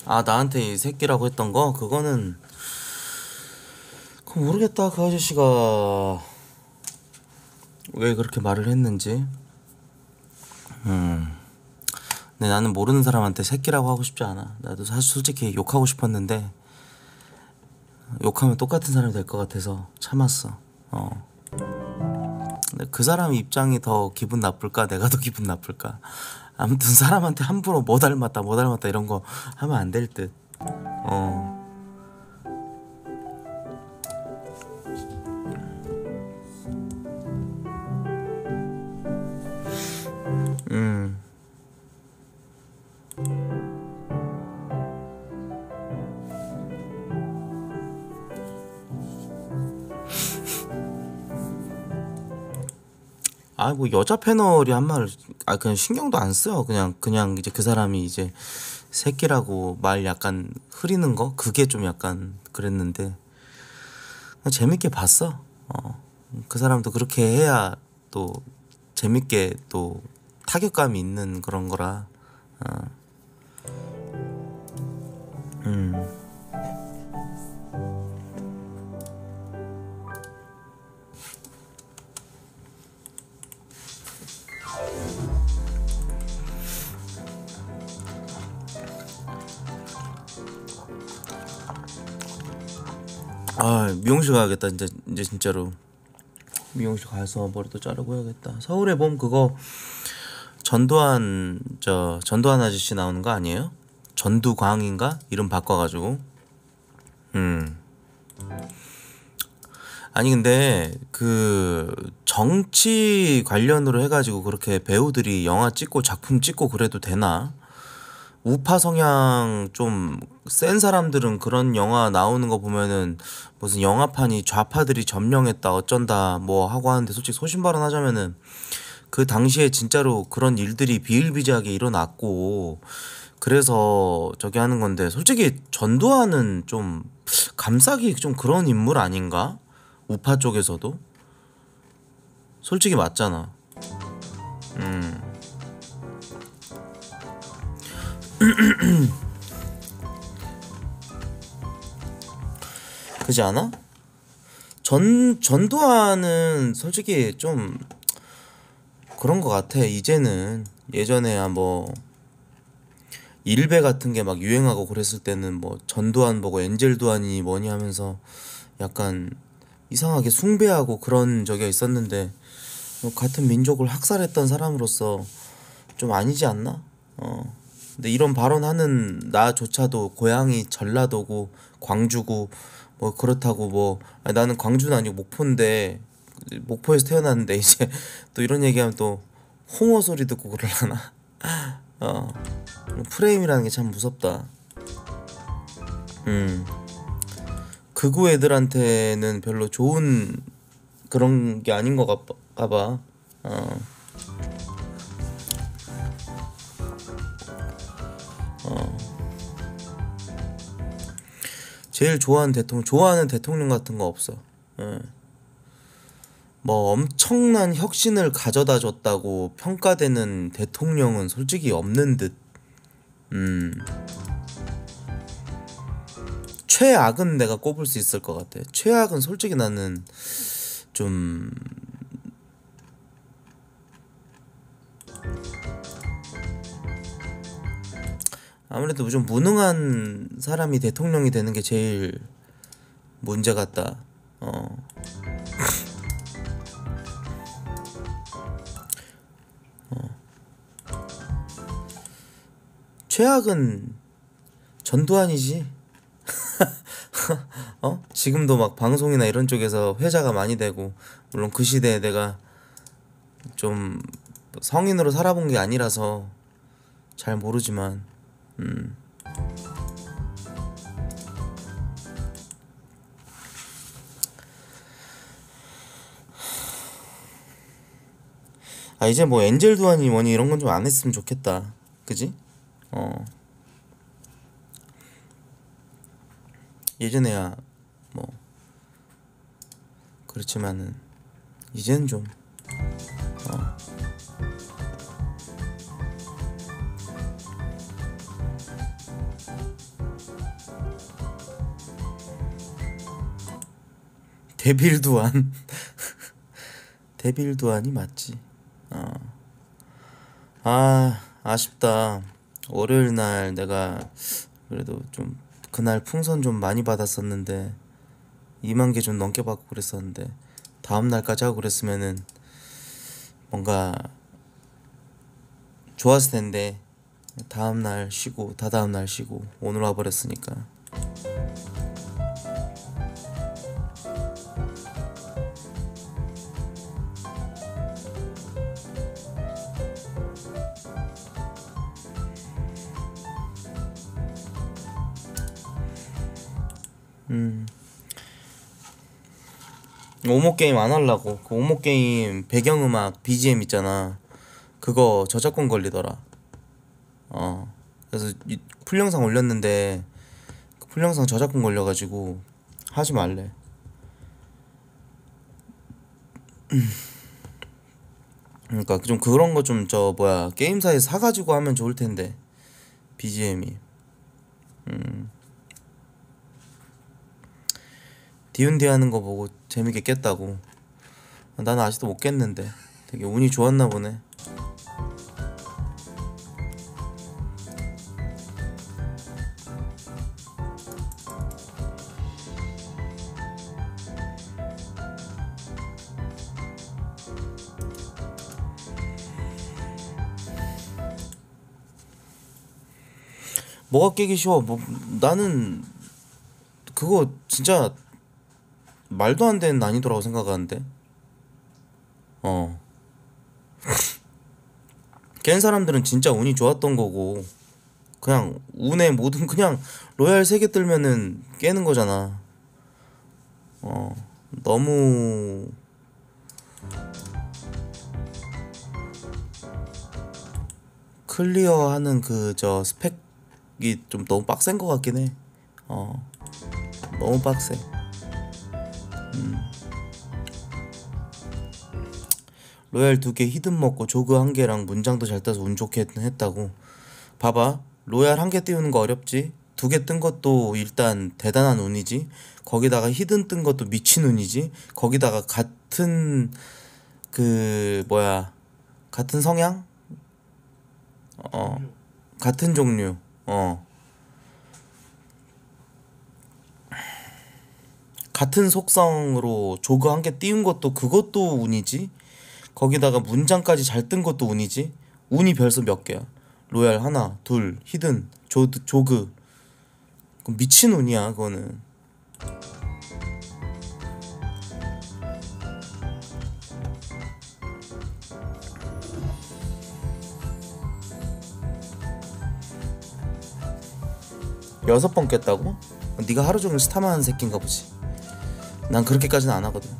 아, 나한테 이 새끼라고 했던 거? 그거는 그거 모르겠다. 그 아저씨가 왜 그렇게 말을 했는지. 근데 나는 모르는 사람한테 새끼라고 하고 싶지 않아. 나도 사실 솔직히 욕하고 싶었는데 욕하면 똑같은 사람이 될 것 같아서 참았어. 근데 그 사람 입장이 더 기분 나쁠까? 내가 더 기분 나쁠까? 아무튼 사람한테 함부로 뭐 닮았다 뭐 닮았다 이런 거 하면 안 될 듯. 어. 음. 아, 뭐 여자 패널이 한 말, 아 그냥 신경도 안 써. 그냥 이제 그 사람이 이제 새끼라고 말 약간 흐리는 거 그게 좀 약간 그랬는데 그냥 재밌게 봤어. 그 사람도 그렇게 해야 또 재밌게 또 타격감이 있는 그런 거라. 음. 아, 미용실 가야겠다. 이제 진짜로 미용실 가서 머리도 자르고 해야겠다. 서울에 보면 그거 전두환 아저씨 나오는 거 아니에요? 전두광인가? 이름 바꿔가지고. 음. 아니 근데 그 정치 관련으로 해가지고 그렇게 배우들이 영화 찍고 작품 찍고 그래도 되나? 우파 성향 좀 센 사람들은 그런 영화 나오는 거 보면은 무슨 영화판이 좌파들이 점령했다 어쩐다 뭐 하고 하는데 솔직히 소신발언하자면은 그 당시에 진짜로 그런 일들이 비일비재하게 일어났고 그래서 저기 하는 건데 솔직히 전두환은 좀 감싸기 좀 그런 인물 아닌가? 우파 쪽에서도 솔직히 맞잖아. 음. 그지 않아? 전두환은 솔직히 좀 그런 거 같아. 이제는 예전에야 뭐 일베 같은 게 막 유행하고 그랬을 때는 뭐 전두환 보고 엔젤두환이 뭐니 하면서 약간 이상하게 숭배하고 그런 적이 있었는데 뭐 같은 민족을 학살했던 사람으로서 좀 아니지 않나? 근데 이런 발언하는 나조차도 고향이 전라도고 광주고 뭐 그렇다고 뭐 아니, 나는 광주는 아니고 목포인데 목포에서 태어났는데 이제 또 이런 얘기하면 또 홍어 소리 듣고 그러려나? 어 프레임이라는 게 참 무섭다. 음 극우 애들한테는 별로 좋은 그런 게 아닌 것 같가 봐. 어, 어. 제일 좋아하는 대통령 같은 거 없어. 예. 뭐 엄청난 혁신을 가져다 줬다고 평가되는 대통령은 솔직히 없는 듯. 음. 최악은 내가 꼽을 수 있을 것 같아. 최악은 솔직히 나는 좀 아무래도 좀 무능한 사람이 대통령이 되는 게 제일 문제 같다. 어. 최악은 전두환이지. 지금도 막 방송이나 이런 쪽에서 회자가 많이 되고 물론 그 시대에 내가 좀 성인으로 살아본 게 아니라서 잘 모르지만 음. 아 이제 뭐 엔젤 두환이 뭐니 이런 건 좀 안 했으면 좋겠다. 그지? 어. 예전에야 뭐 그렇지만은 이제는 좀 어. 데빌두안. 데빌두안이 맞지. 어. 아, 아쉽다. 월요일 날 내가 그래도 좀 그날 풍선 좀 많이 받았었는데 2만 개 좀 넘게 받고 그랬었는데 다음 날까지 하고 그랬으면은 뭔가 좋았을 텐데 다음 날 쉬고 다다음 날 쉬고 오늘 와버렸으니까. 음. 오목 게임 안 하려고. 그 오목 게임 배경음악 BGM 있잖아. 그거 저작권 걸리더라. 그래서 풀영상 올렸는데 그 풀영상 저작권 걸려가지고 하지 말래. 그러니까 좀 그런 거 좀 저 뭐야 게임사에서 사가지고 하면 좋을 텐데 BGM이. 디운디 하는 거 보고 재밌게 깼다고. 나는 아직도 못 깼는데 되게 운이 좋았나 보네. 뭐가 깨기 쉬워? 뭐 나는 그거 진짜 말도 안 되는 난이도라고 생각하는데. 어. 깬 사람들은 진짜 운이 좋았던 거고 그냥 운의 모든 그냥 로얄 3개 뜨면은 깨는 거잖아. 어. 너무 클리어하는 그 저 스펙이 좀 너무 빡센 거 같긴 해. 어. 너무 빡세. 로얄 2개 히든 먹고 조그 1개랑 문장도 잘 따서 운 좋게 했다고. 봐봐, 로얄 1개 띄우는 거 어렵지? 2개 뜬 것도 일단 대단한 운이지. 거기다가 히든 뜬 것도 미친 운이지. 거기다가 같은 그 뭐야 같은 성향? 어 같은 종류. 같은 속성으로 조그 1개 띄운 것도 그것도 운이지. 거기다가 문장까지 잘 뜬 것도 운이지. 운이 별수 몇 개야? 로얄 하나, 둘, 히든, 조그. 그럼 미친 운이야, 그거는. 여섯 번 깼다고? 네가 하루 종일 스타만 하는 새끼인가 보지. 난 그렇게까지는 안 하거든.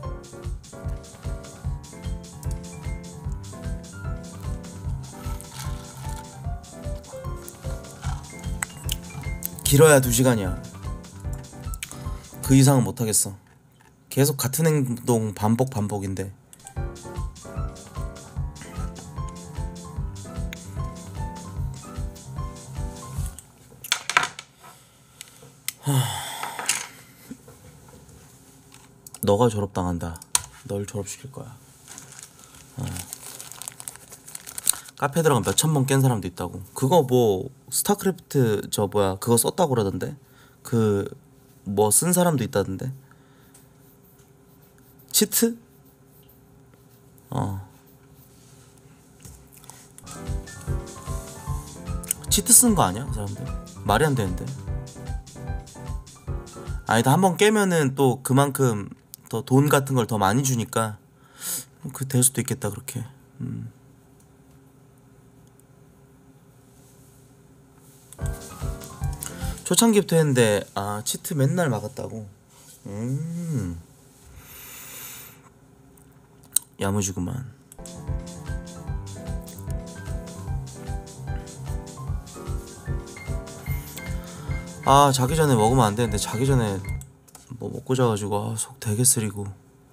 길어야 2시간이야. 그 이상은 못하겠어. 계속 같은 행동 반복인데. 너가 졸업당한다. 널 졸업시킬 거야. 카페 들어가면 몇천 번 깬 사람도 있다고. 그거 뭐 스타크래프트 저 뭐야 그거 썼다고 그러던데. 그 뭐 쓴 사람도 있다던데. 치트? 치트 쓴 거 아니야 그 사람들? 말이 안 되는데. 아니다, 한번 깨면은 또 그만큼 더 돈 같은 걸 더 많이 주니까 그 될 수도 있겠다 그렇게. 초창기부터 했는데 치트 맨날 막았다고. 야무지구만. 자기 전에 먹으면 안 되는데 자기 전에 뭐 먹고 자가지고 속 되게 쓰리고.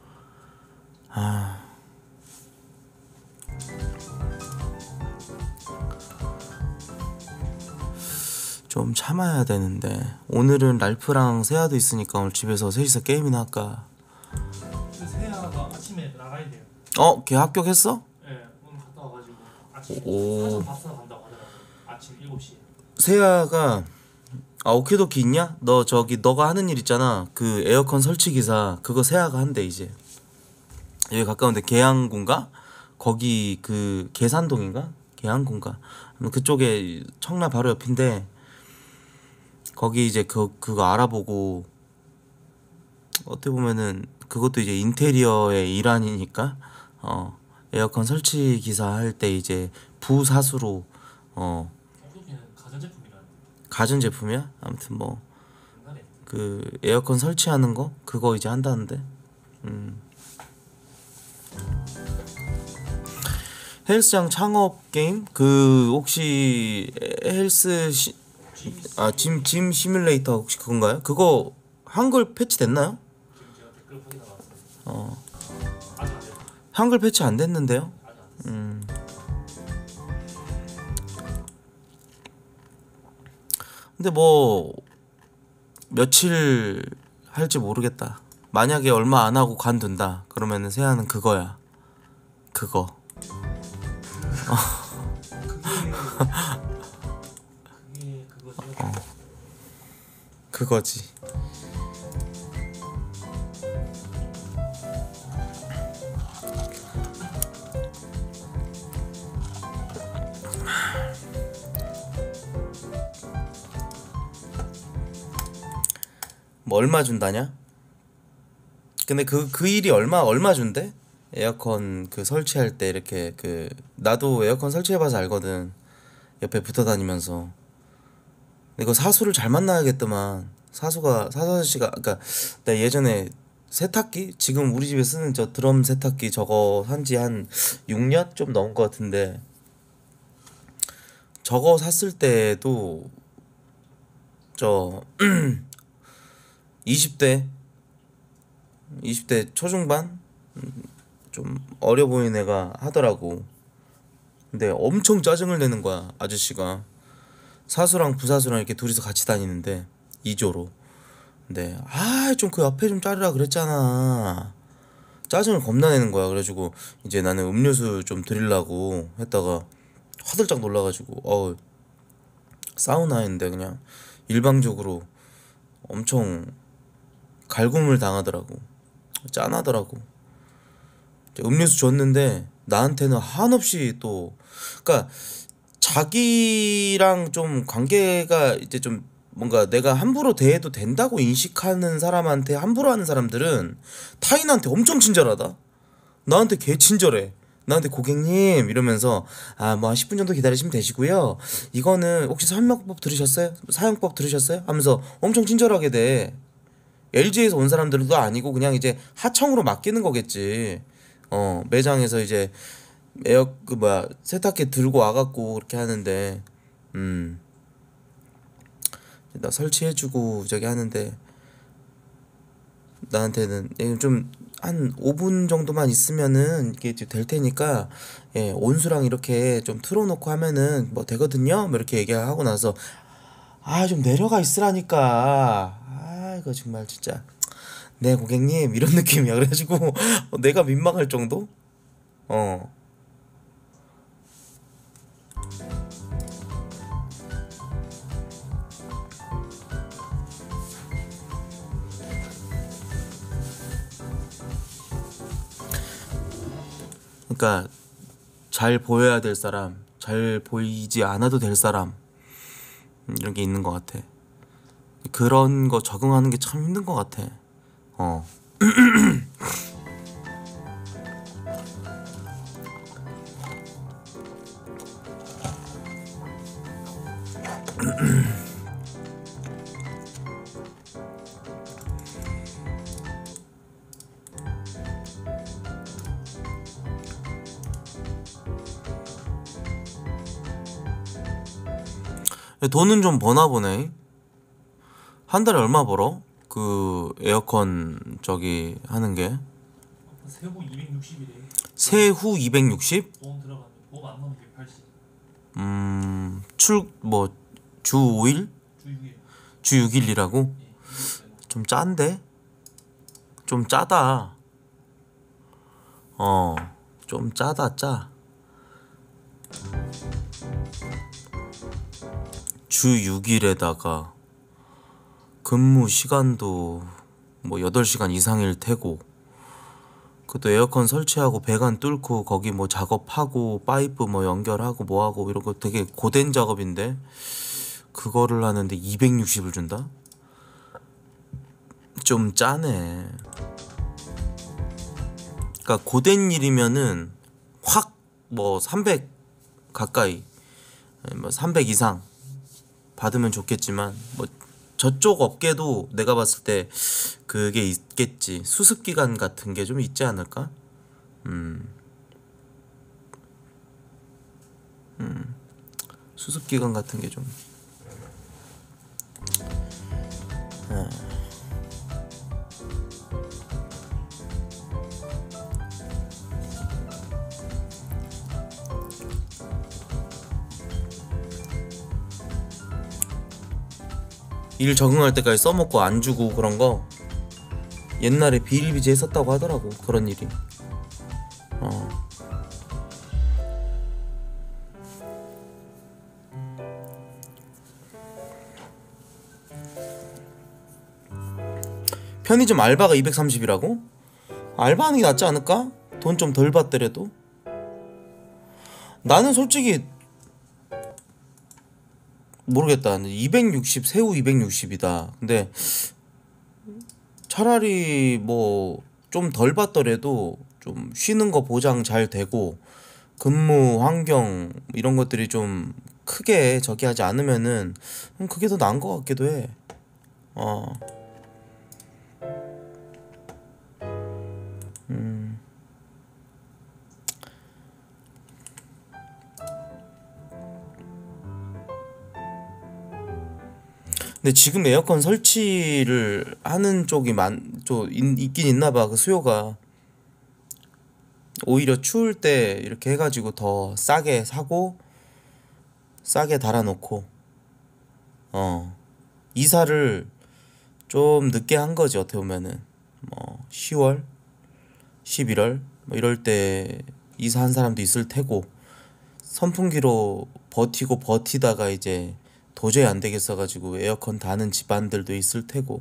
좀 참아야 되는데. 오늘은 랄프랑 세아도 있으니까 오늘 집에서 셋이서 게임이나 할까 나가야 돼요. 걔 합격했어? 예, 오늘 갔다 와가지고 아침 오. 사전 밥사 간다고 하더라고요. 아침 7시에. 세아가 오키도키 있냐? 너 저기 너가 하는 일 있잖아. 그 에어컨 설치 기사 그거 세아가 한대 이제. 여기 가까운데 계양군가? 거기 그 계산동인가? 계양군가? 그쪽에 청라 바로 옆인데 거기 이제 그거 알아보고 어떻게 보면은 그것도 이제 인테리어의 일환이니까 에어컨 설치 기사 할 때 이제 부사수로 오토키는 가전제품이라는 가전제품이야? 아무튼 뭐 옛날에 그 에어컨 설치하는 거 그거 이제 한다는데. 헬스장 창업 게임 그 혹시 짐 시뮬레이터 혹시 그건가요? 그거 한글 패치 됐나요? 지금 제가 댓글 확인해 봤어요. 어 아직 안 됐어요. 한글 패치 안 됐는데요? 아직 안 됐어요. 근데 뭐 며칠 할지 모르겠다. 만약에 얼마 안 하고 관둔다 그러면은 세아는 그거야. 그거 그게 그거죠. 그거지. 뭐 얼마 준다냐? 근데 그 일이 얼마 준대? 에어컨 그 설치할 때 이렇게 그 나도 에어컨 설치해봐서 알거든. 옆에 붙어 다니면서. 근데 이거 사수를 잘 만나야겠더만. 사수 아저씨가 그러니까 나 예전에 세탁기 지금 우리 집에 쓰는 저 드럼 세탁기 저거 산지 한 6년 좀 넘은 것 같은데 저거 샀을 때도 저 20대 20대 초중반 좀 어려 보이는 애가 하더라고. 근데 엄청 짜증을 내는 거야 아저씨가. 사수랑 부사수랑 이렇게 둘이서 같이 다니는데 2조로. 근데 좀 그 옆에 좀 자르라 그랬잖아. 짜증을 겁나 내는 거야. 그래가지고 이제 나는 음료수 좀 드리려고 했다가 화들짝 놀라가지고 사우나인데 그냥 일방적으로 엄청 갈굼을 당하더라고. 짠하더라고. 음료수 줬는데 나한테는 한없이 또 그러니까 자기랑 좀 관계가 이제 좀 뭔가 내가 함부로 대해도 된다고 인식하는 사람한테 함부로 하는 사람들은 타인한테 엄청 친절하다. 나한테 개 친절해. 나한테 고객님 이러면서 뭐 한 10분 정도 기다리시면 되시고요. 이거는 혹시 사용법 들으셨어요? 사용법 들으셨어요? 하면서 엄청 친절하게 돼. LG에서 온 사람들도 아니고 그냥 이제 하청으로 맡기는 거겠지. 매장에서 이제 세탁기 들고 와갖고 그렇게 하는데 나 설치해주고 저기 하는데 나한테는 좀 한 5분 정도만 있으면은 이게 이제 될 테니까 온수랑 이렇게 좀 틀어놓고 하면은 뭐 되거든요. 뭐 이렇게 얘기하고 나서 좀 내려가 있으라니까. 이거 정말 진짜 네 고객님 이런 느낌이야. 그래가지고 내가 민망할 정도? 어. 그러니까 잘 보여야 될 사람, 잘 보이지 않아도 될 사람 이런 게 있는 것 같아. 그런 거 적응하는 게 참 힘든 것 같아. 어. 돈은 좀 버나 보네. 한 달에 얼마 벌어? 그 에어컨 저기 하는 게 세후 260이래. 세후 260? 보험 들어가면 보험 안 넣으면 180. 주 5일? 주 6일. 주 6일이라고? 예. 좀 짠데? 좀 짜다. 좀 짜다 짜. 주 6일에다가 근무 시간도 뭐 8시간 이상일 테고, 그것도 에어컨 설치하고 배관 뚫고 거기 뭐 작업하고 파이프 뭐 연결하고 뭐하고 이런 거 되게 고된 작업인데 그거를 하는데 260을 준다? 좀 짜네. 그러니까 고된 일이면은 확 뭐 300 가까이, 뭐 300 이상 받으면 좋겠지만, 뭐 저쪽 업계도 내가 봤을 때 그게 있겠지. 수습 기간 같은 게 좀 있지 않을까? 수습 기간 같은 게 좀. 일 적응할 때까지 써먹고 안 주고 그런 거 옛날에 비일비재 했었다고 하더라고. 그런 일이. 편의점 알바가 230이라고? 알바하는 게 낫지 않을까? 돈 좀 덜 받더라도. 나는 솔직히 모르겠다. 260, 새우 260이다. 근데 차라리 뭐 좀 덜 받더라도 좀 쉬는 거 보장 잘 되고 근무 환경 이런 것들이 좀 크게 저기 하지 않으면은 그게 더 나은 것 같기도 해. 어. 근데 지금 에어컨 설치를 하는 쪽이 있긴 있나 봐. 그 수요가. 오히려 추울 때 이렇게 해가지고 더 싸게 사고 싸게 달아놓고 이사를 좀 늦게 한 거지. 어떻게 보면은 뭐 10월, 11월 뭐 이럴 때 이사한 사람도 있을 테고, 선풍기로 버티고 버티다가 이제 도저히 안 되겠어가지고 에어컨 다는 집안들도 있을 테고.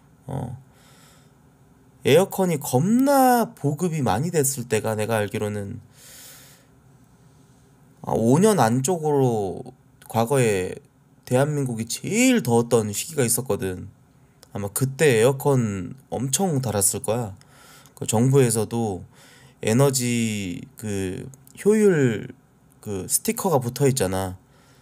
에어컨이 겁나 보급이 많이 됐을 때가 내가 알기로는 5년 안쪽으로 과거에 대한민국이 제일 더웠던 시기가 있었거든. 아마 그때 에어컨 엄청 달았을 거야. 그 정부에서도 에너지 그 효율 그 스티커가 붙어 있잖아.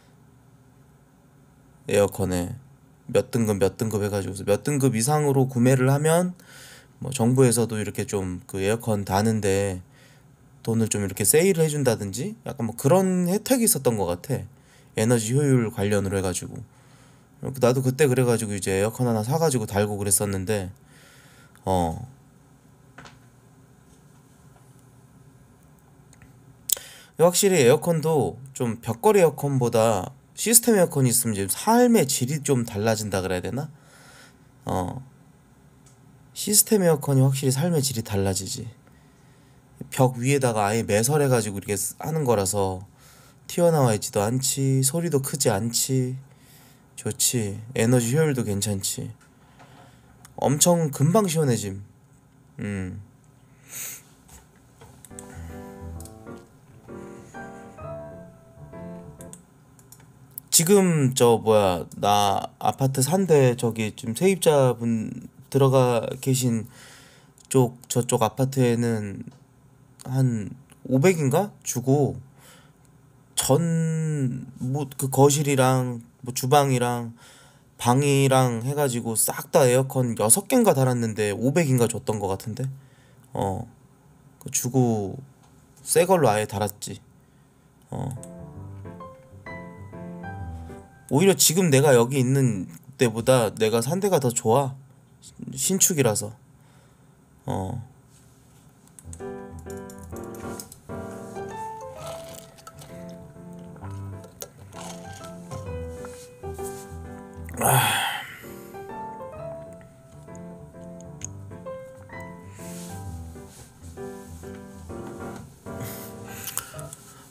에어컨에 몇 등급 몇 등급 해가지고 몇 등급 이상으로 구매를 하면 뭐 정부에서도 이렇게 좀 그 에어컨 다는데 돈을 좀 이렇게 세일을 해준다든지 약간 뭐 그런 혜택이 있었던 것 같아. 에너지 효율 관련으로 해가지고. 나도 그때 그래가지고 이제 에어컨 하나 사가지고 달고 그랬었는데 어 확실히 에어컨도 좀 벽걸이 에어컨보다 시스템 에어컨이 있으면 이제 삶의 질이 좀 달라진다 그래야 되나? 어 시스템 에어컨이 확실히 삶의 질이 달라지지. 벽 위에다가 아예 매설해가지고 이렇게 하는 거라서 튀어나와 있지도 않지, 소리도 크지 않지, 좋지, 에너지 효율도 괜찮지. 엄청 금방 시원해짐. 음. 지금 저 뭐야, 나 아파트 산대 저기 지금 세입자분 들어가 계신 저쪽 아파트에는 한 500인가 주고 전 뭐 그 거실이랑 뭐 주방이랑 방이랑 해가지고 싹 다 에어컨 6개인가 달았는데 500인가 줬던 것 같은데. 그 주고 새 걸로 아예 달았지. 오히려 지금 내가 여기 있는 때보다 내가 산 데가 더 좋아. 신축이라서. 어.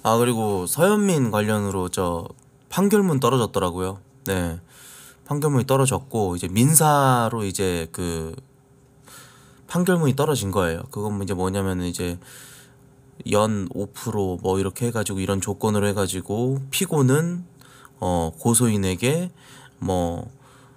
아, 그리고 서현민 관련으로 저 판결문 떨어졌더라고요. 네. 판결문이 떨어졌고 이제 민사로 이제 그 판결문이 떨어진 거예요. 그건 이제 뭐냐면은 이제 연 5%뭐 이렇게 해가지고 이런 조건으로 해가지고 피고는 고소인에게 뭐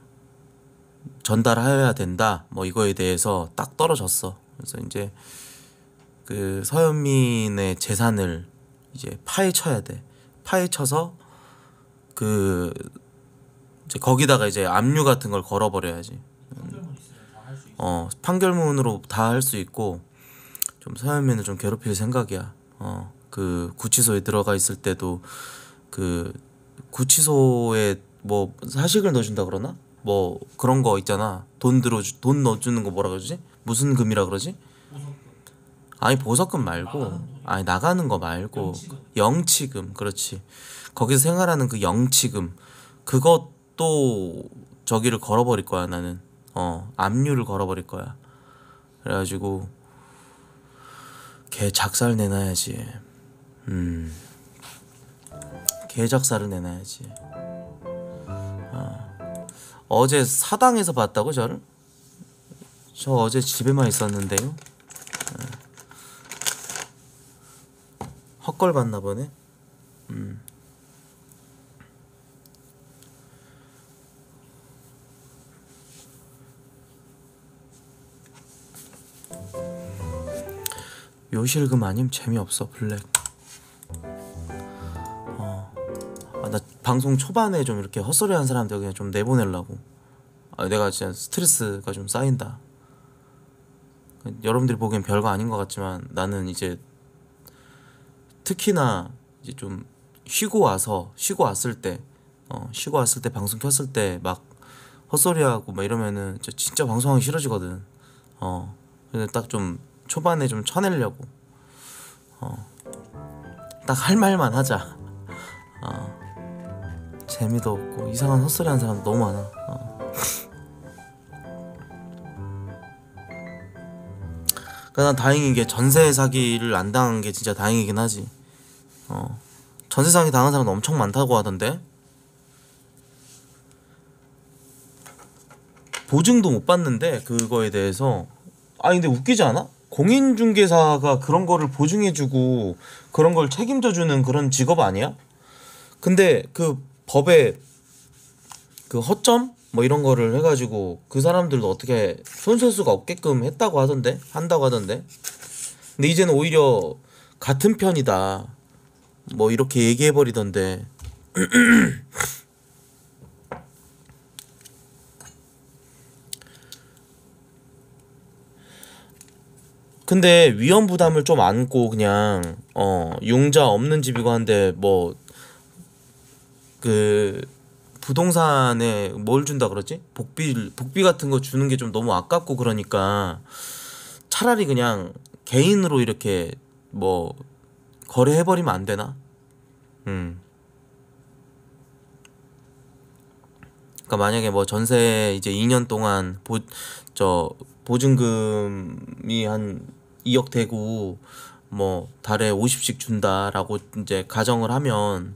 전달하여야 된다 뭐 이거에 대해서 딱 떨어졌어. 그래서 이제 그 서현민의 재산을 이제 파헤쳐야 돼. 파헤쳐서 그 이제 거기다가 이제 압류 같은 걸 걸어버려야지. 판결문 있으면 다 할 수 있어. 판결문으로 다 할 수 있고 좀 서현민을 좀 괴롭힐 생각이야. 그 구치소에 들어가 있을 때도 그 구치소에 뭐 사식을 넣어준다 그러나? 뭐 그런 거 있잖아. 돈 넣어주는 거 뭐라 그러지? 무슨 금이라 그러지? 보석금, 아니 보석금 말고, 나가는 돈이 아니 나가는 거 말고 영치금. 영치금, 그렇지. 거기서 생활하는 그 영치금 그것도 저기를 걸어버릴 거야 나는. 압류를 걸어버릴 거야. 그래가지고 걔 작살 내놔야지. 걔 작살을 내놔야지. 어제 사당에서 봤다고 저를? 저 어제 집에만 있었는데요. 헛걸 봤나 보네. 요실금 아님 재미없어 블랙. 나 방송 초반에 좀 이렇게 헛소리하는 사람들 그냥 좀 내보내려고. 내가 진짜 스트레스가 좀 쌓인다. 여러분들이 보기엔 별거 아닌 것 같지만 나는 이제 특히나 이제 좀 쉬고 왔을 때 방송 켰을 때 막 헛소리하고 막 이러면은 진짜 방송하기 싫어지거든. 그래서 딱 좀 초반에 좀 쳐내려고. 딱 할 말만 하자. 재미도 없고 이상한 헛소리하는 사람 너무 많아. 그러니까 난 다행인 게 전세 사기를 안 당한 게 진짜 다행이긴 하지. 전세 사기 당한 사람 엄청 많다고 하던데. 보증도 못 받는데 그거에 대해서. 아니 근데 웃기지 않아? 공인중개사가 그런 거를 보증해주고 그런 걸 책임져주는 그런 직업 아니야? 근데 그 법에 그 허점 뭐 이런 거를 해가지고 그 사람들도 어떻게 손쓸 수가 없게끔 한다고 하던데. 근데 이제는 오히려 같은 편이다 뭐 이렇게 얘기해버리던데. 근데 위험 부담을 좀 안고 그냥 융자 없는 집이고 한데 뭐 그 부동산에 뭘 준다 그러지? 복비 같은 거 주는 게 좀 너무 아깝고 그러니까 차라리 그냥 개인으로 이렇게 뭐 거래해버리면 안 되나? 그러니까 만약에 뭐 전세 이제 2년 동안 보증금이 한 2억 되고 뭐 달에 50씩 준다라고 이제 가정을 하면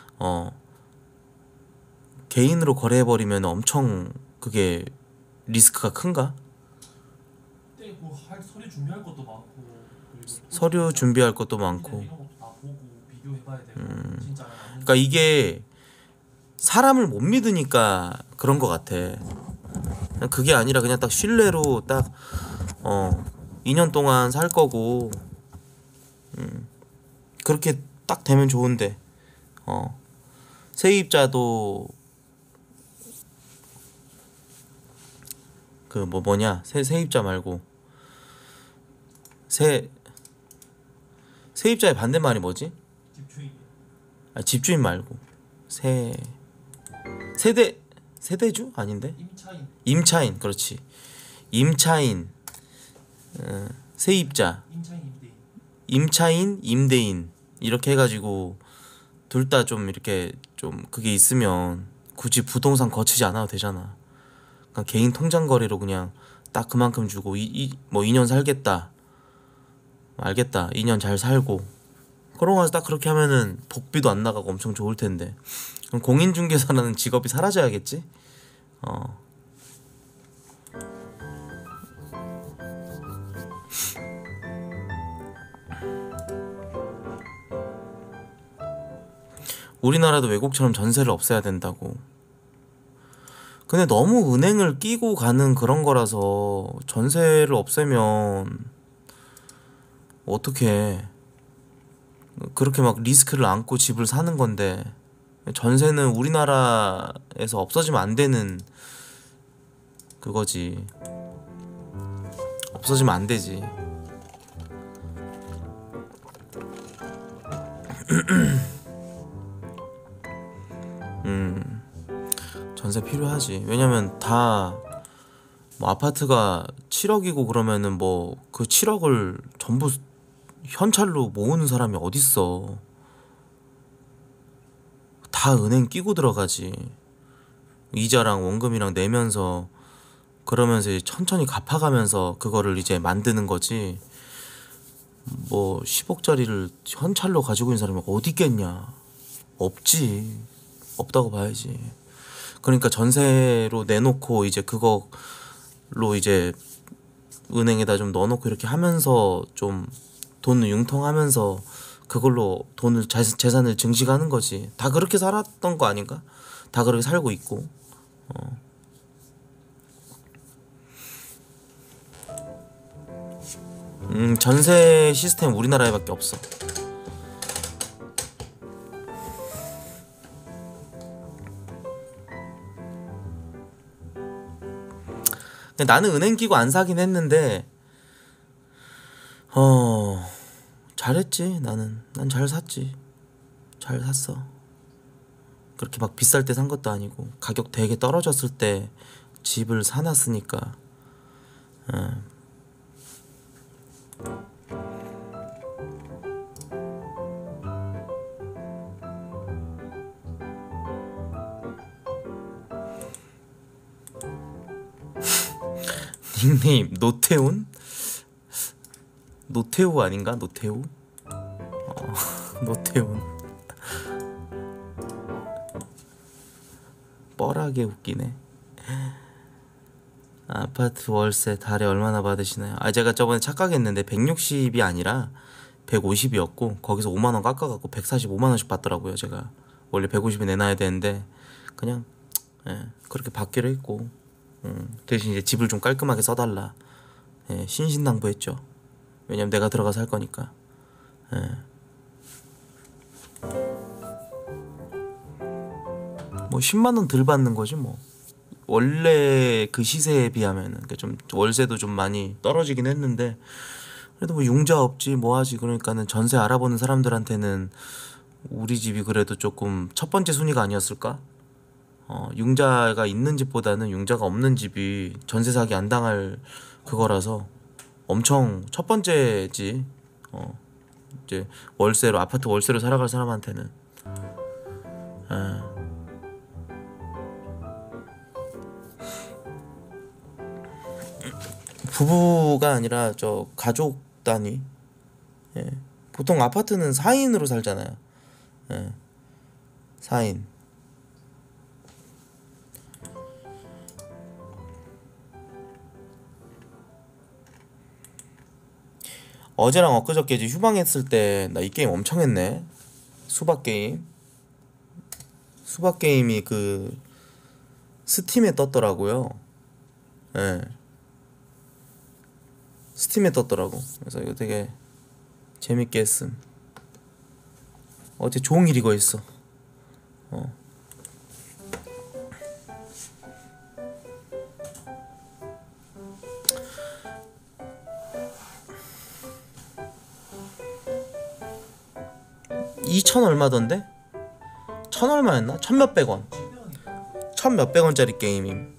개인으로 거래해버리면 엄청 그게 리스크가 큰가? 그때 뭐할 서류 준비할 것도 많고 그리고 서류 준비할 것도 토지나 많고. 이런 것도 다 보고 비교해봐야 되고 진짜 맞는지. 그러니까 이게 사람을 못 믿으니까 그런 것 같아. 그게 아니라 그냥 딱 신뢰로 딱 2년 동안 살 거고 그렇게 딱 되면 좋은데 세입자도 그 뭐냐 세입자 말고 세입자의 반대말이 뭐지? 집주인 집주인 말고 세대주 아닌데? 임차인 임차인, 그렇지. 임차인, 세입자, 임차인 임대인 임차인, 임대인 이렇게 해가지고 둘 다 좀 이렇게 좀 그게 있으면 굳이 부동산 거치지 않아도 되잖아. 그냥 개인 통장 거래로 그냥 딱 그만큼 주고 뭐 2년 살겠다. 알겠다. 2년 잘 살고 그러고 가서 딱 그렇게 하면은 복비도 안 나가고 엄청 좋을 텐데. 그럼 공인중개사라는 직업이 사라져야겠지? 어. 우리나라도 외국처럼 전세를 없애야 된다고. 근데 너무 은행을 끼고 가는 그런 거라서 전세를 없애면 어떻게 그렇게 막 리스크를 안고 집을 사는 건데, 전세는 우리나라에서 없어지면 안 되는 그거지. 없어지면 안 되지. 전세 필요하지. 왜냐면 다 뭐 아파트가 7억이고 그러면은 뭐 그 7억을 전부 현찰로 모으는 사람이 어딨어. 다 은행 끼고 들어가지. 이자랑 원금이랑 내면서, 그러면서 이제 천천히 갚아가면서 그거를 이제 만드는 거지. 뭐 10억짜리를 현찰로 가지고 있는 사람이 어디 있겠냐. 없지. 없다고 봐야지. 그러니까 전세로 내놓고 이제 그걸로 이제 은행에다 좀 넣어놓고 이렇게 하면서 좀 돈을 융통하면서 그걸로 돈을 재산을 증식하는 거지. 다 그렇게 살았던 거 아닌가? 다 그렇게 살고 있고. 전세 시스템 우리나라에밖에 없어. 근데 나는 은행 끼고 안 사긴 했는데 잘했지. 난 잘 샀지. 잘 샀어. 그렇게 막 비쌀 때 산 것도 아니고 가격 되게 떨어졌을 때 집을 사놨으니까. 닉네임 노태운? 노태우 아닌가? 노태우? 노태운. 뻘하게 웃기네. 아파트 월세 달에 얼마나 받으시나요? 제가 저번에 착각했는데 160이 아니라 150이었고 거기서 5만원 깎아갖고 145만원씩 받더라고요. 제가 원래 150이 내놔야 되는데 그냥 그렇게 받기로 했고, 대신 이제 집을 좀 깔끔하게 써달라. 신신당부했죠. 왜냐면 내가 들어가서 할 거니까. 뭐 10만원 덜 받는 거지 뭐. 원래 그 시세에 비하면은 그러니까 좀 월세도 좀 많이 떨어지긴 했는데 그래도 뭐 융자 없지 뭐 하지. 그러니까는 전세 알아보는 사람들한테는 우리 집이 그래도 조금 첫 번째 순위가 아니었을까? 융자가 있는 집보다는 융자가 없는 집이 전세 사기 안 당할 그거라서 엄청 첫 번째지. 이제 월세로, 아파트 월세로 살아갈 사람한테는. 부부가 아니라 저 가족 단위. 보통 아파트는 4인으로 살잖아요. 4인. 어제랑 엊그저께 이제 휴방했을 때 나 이 게임 엄청 했네. 수박 게임. 수박 게임이 그 스팀에 떴더라고요. 스팀에 떴더라고. 그래서 이거 되게 재밌게 했음. 어제 종일 이거 했어. 2천 얼마던데? 천 얼마였나? 천 몇백 원. 천 몇백 원짜리 게임임.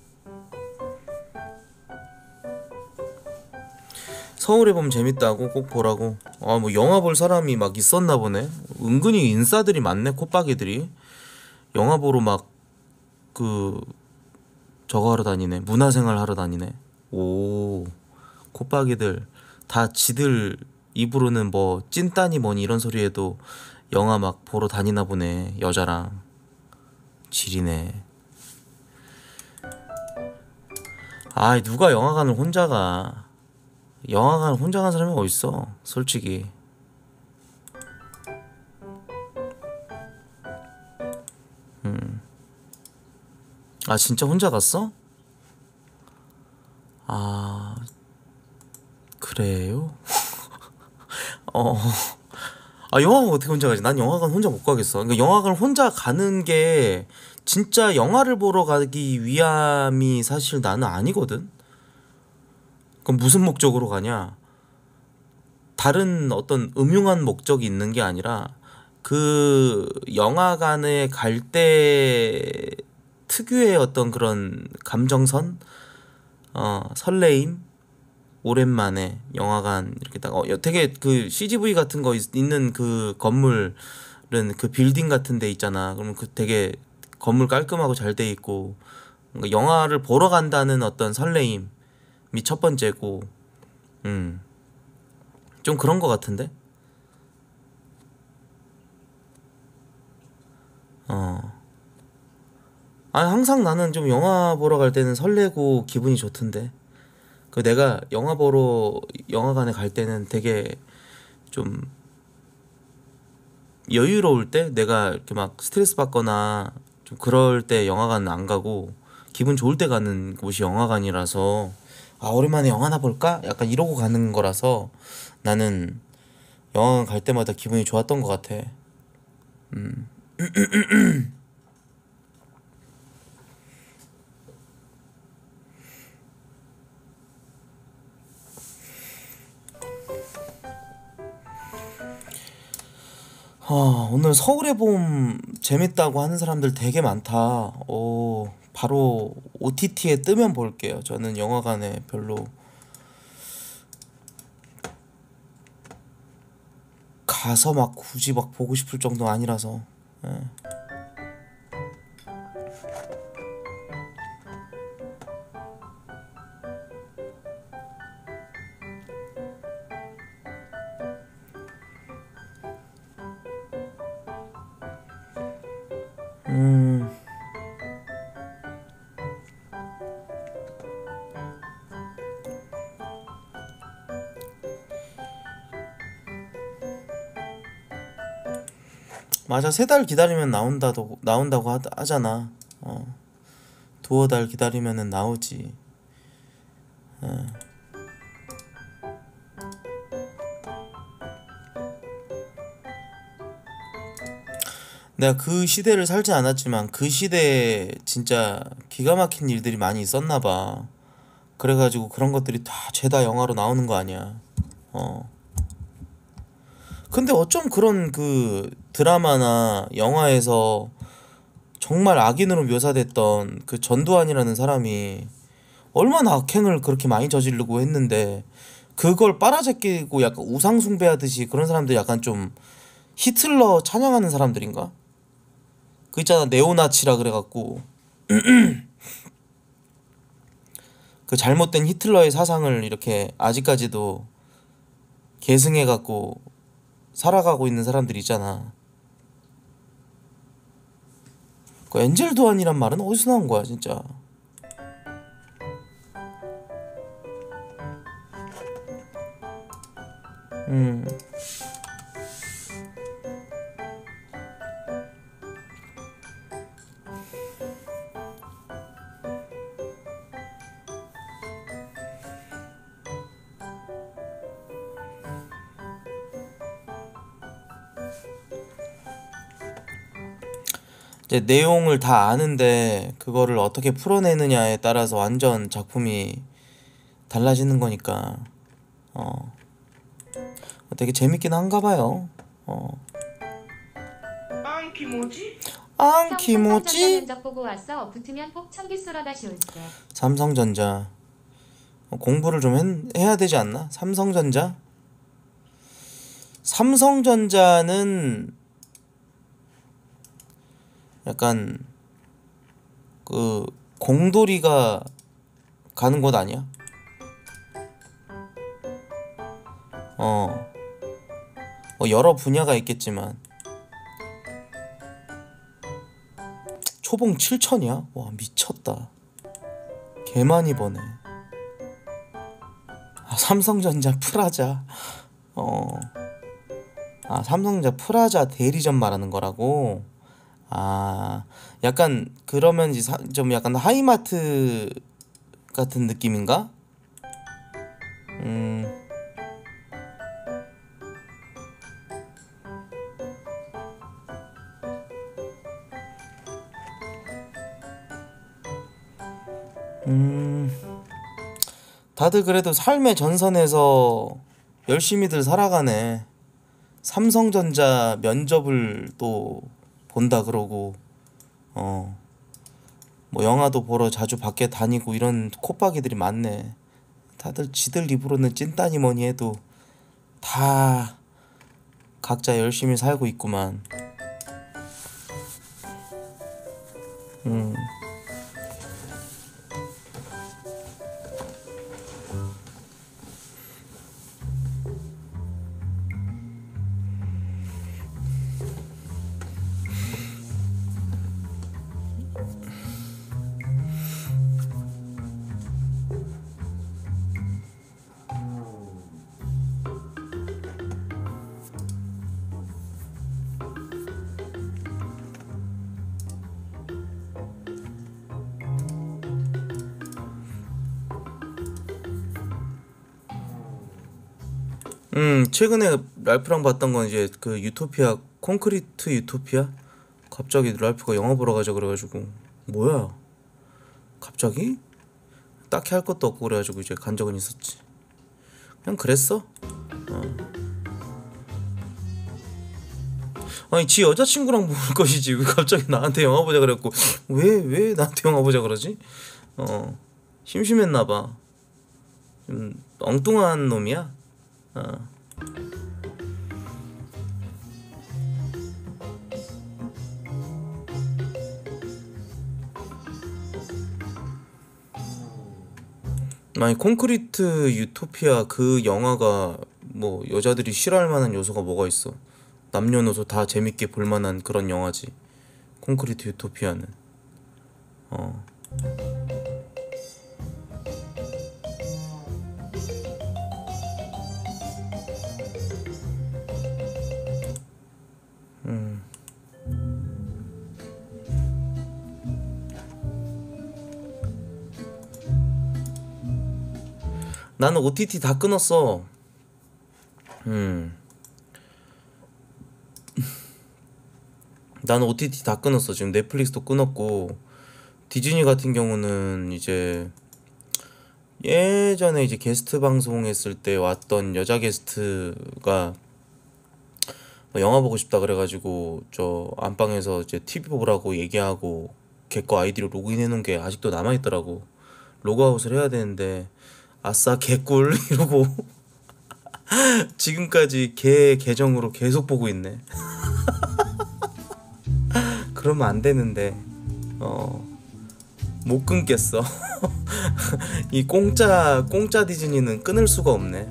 서울에 보면 재밌다고 꼭 보라고. 뭐 영화 볼 사람이 막 있었나 보네. 은근히 인싸들이 많네. 콧박이들이 영화 보러 막 그 저거 하러 다니네. 문화생활 하러 다니네. 오, 콧박이들 다 지들 입으로는 뭐 찐따니 뭐니 이런 소리에도 영화 막 보러 다니나 보네. 여자랑. 지리네. 아이, 누가 영화관을 혼자 가. 영화관 혼자 간 사람이 어딨어 솔직히. 아, 진짜 혼자 갔어? 아, 그래요? 어. 아, 영화관 어떻게 혼자 가지? 난 영화관 혼자 못 가겠어. 그러니까 영화관 혼자 가는 게 진짜 영화를 보러 가기 위함이 사실 나는 아니거든. 그럼 무슨 목적으로 가냐? 다른 어떤 음흉한 목적이 있는 게 아니라 그 영화관에 갈 때 특유의 어떤 그런 감정선, 설레임, 오랜만에 영화관 이렇게 딱 되게 그 CGV 같은 거 있는 그 건물은 그 빌딩 같은 데 있잖아. 그러면 그 되게 건물 깔끔하고 잘 돼 있고 뭔가 영화를 보러 간다는 어떤 설레임이 첫 번째고, 음, 좀 그런 거 같은데. 어. 아, 항상 나는 좀 영화 보러 갈 때는 설레고 기분이 좋던데. 그 내가 영화 보러 영화관에 갈 때는 되게 좀 여유로울 때, 내가 이렇게 막 스트레스 받거나 좀 그럴 때 영화관 안 가고 기분 좋을 때 가는 곳이 영화관이라서, 아, 오랜만에 영화나 볼까? 약간 이러고 가는 거라서 나는 영화관 갈 때마다 기분이 좋았던 것 같아. 오늘 서울의 봄 재밌다고 하는 사람들 되게 많다. 바로 OTT에 뜨면 볼게요. 저는 영화관에 별로 가서 막 굳이 막 보고 싶을 정도 아니라서. 예. 음, 맞아. 3달 기다리면 나온다고 하잖아. 두어 달 기다리면은 나오지. 내가 그 시대를 살지 않았지만 그 시대에 진짜 기가 막힌 일들이 많이 있었나 봐. 그래가지고 그런 것들이 다 죄다 영화로 나오는 거 아니야. 어. 근데 어쩜 그런 그 드라마나 영화에서 정말 악인으로 묘사됐던 그 전두환이라는 사람이 얼마나 악행을 그렇게 많이 저지르고 했는데 그걸 빨아제끼고 약간 우상숭배하듯이 그런 사람들, 약간 좀 히틀러 찬양하는 사람들인가? 그 있잖아, 네오나치라 그래갖고 그 잘못된 히틀러의 사상을 이렇게 아직까지도 계승해갖고 살아가고 있는 사람들 있잖아. 그 엔젤 도안이란 말은 어디서 나온 거야 진짜. 음. 이제 내용을 다 아는데 그거를 어떻게 풀어내느냐에 따라서 완전 작품이 달라지는 거니까. 어 되게 재밌긴 한가 봐요. 어. 아, 김오지? 안 형 삼성전자 키모찌. 면접 보고 왔어. 붙으면 꼭 청기 쏘러 다시 올게. 삼성전자. 공부를 좀 해야 되지 않나? 삼성전자는 약간 그 공돌이가 가는 곳 아니야? 뭐 여러 분야가 있겠지만 초봉 7천이야? 와 미쳤다. 개 많이 버네. 아, 삼성전자 프라자. 삼성전자 프라자 대리점 말하는 거라고. 아, 약간 그러면 이제 좀 약간 하이마트 같은 느낌인가? 음. 다들 그래도 삶의 전선에서 열심히들 살아가네. 삼성전자 면접을 또 본다 그러고, 뭐 영화도 보러 자주 밖에 다니고 이런 콧박이들이 많네. 다들 지들 입으로는 찐따니 뭐니 해도 다 각자 열심히 살고 있구만. 음. 최근에 랄프랑 봤던 건 이제 그 유토피아, 콘크리트 유토피아? 갑자기 랄프가 영화 보러 가자 그래가지고, 뭐야? 갑자기? 딱히 할 것도 없고 그래가지고 이제 간 적은 있었지. 그냥 그랬어. 아니 지 여자친구랑 볼 것이지 왜 갑자기 나한테 영화 보자 그랬고, 왜 나한테 영화 보자 그러지? 심심했나봐. 좀 엉뚱한 놈이야. 아니 콘크리트 유토피아 그 영화가 뭐 여자들이 싫어할 만한 요소가 뭐가 있어? 남녀노소 다 재밌게 볼 만한 그런 영화지. 콘크리트 유토피아는. 어. 음. 나는 OTT 다 끊었어. 나는 OTT 다 끊었어. 지금 넷플릭스도 끊었고, 디즈니 같은 경우는 이제 예전에 이제 게스트 방송했을 때 왔던 여자 게스트가 뭐 영화 보고 싶다 그래가지고 저 안방에서 이제 TV 보라고 얘기하고 걔 거 아이디로 로그인해 놓은 게 아직도 남아있더라고. 로그아웃을 해야 되는데 아싸 개꿀 이러고 지금까지 걔 계정으로 계속 보고 있네. 그러면 안 되는데 못 끊겠어. 이 공짜 디즈니는 끊을 수가 없네.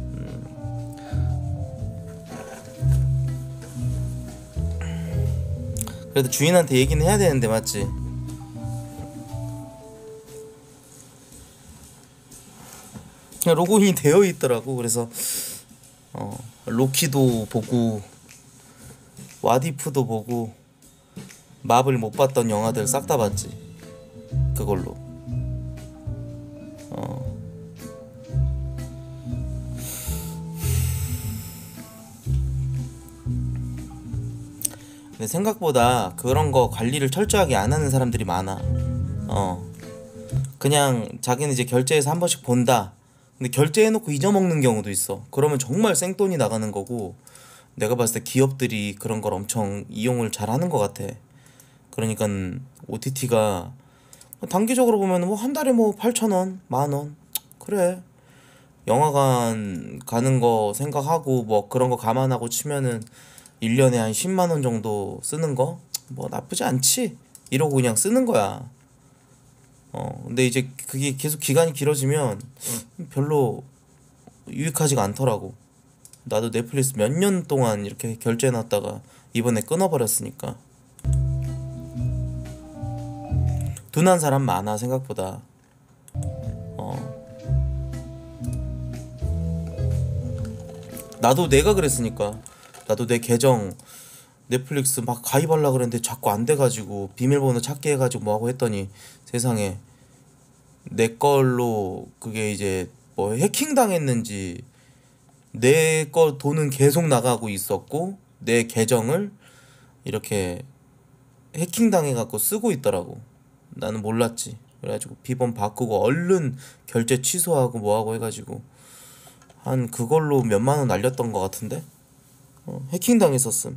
그래도 주인한테 얘기는 해야 되는데 맞지? 그냥 로그인이 되어 있더라고. 그래서 로키도 보고 와디프도 보고 마블 못 봤던 영화들 싹 다 봤지 그걸로. 근데 생각보다 그런 거 관리를 철저하게 안 하는 사람들이 많아. 그냥 자기는 이제 결제해서 한 번씩 본다. 근데 결제해놓고 잊어먹는 경우도 있어. 그러면 정말 생돈이 나가는 거고, 내가 봤을 때 기업들이 그런 걸 엄청 이용을 잘 하는 것 같아. 그러니까 OTT가 단기적으로 보면 뭐 한 달에 뭐 8,000원, 만원, 그래. 영화관 가는 거 생각하고 뭐 그런 거 감안하고 치면은 1년에 한 10만 원 정도 쓰는 거 뭐 나쁘지 않지 이러고 그냥 쓰는 거야. 근데 이제 그게 계속 기간이 길어지면 별로 유익하지가 않더라고. 나도 넷플릭스 몇 년 동안 이렇게 결제해놨다가 이번에 끊어버렸으니까. 둔한 사람 많아 생각보다. 어. 나도 내가 그랬으니까. 나도 내 계정 넷플릭스 막 가입하려고 그랬는데 자꾸 안 돼가지고 비밀번호 찾기 해가지고 뭐하고 했더니 세상에 내 걸로 그게 이제 뭐 해킹 당했는지 내 거 돈은 계속 나가고 있었고 내 계정을 이렇게 해킹 당해갖고 쓰고 있더라고. 나는 몰랐지. 그래가지고 비번 바꾸고 얼른 결제 취소하고 뭐하고 해가지고 한 그걸로 몇만 원 날렸던 것 같은데. 해킹 당했었음.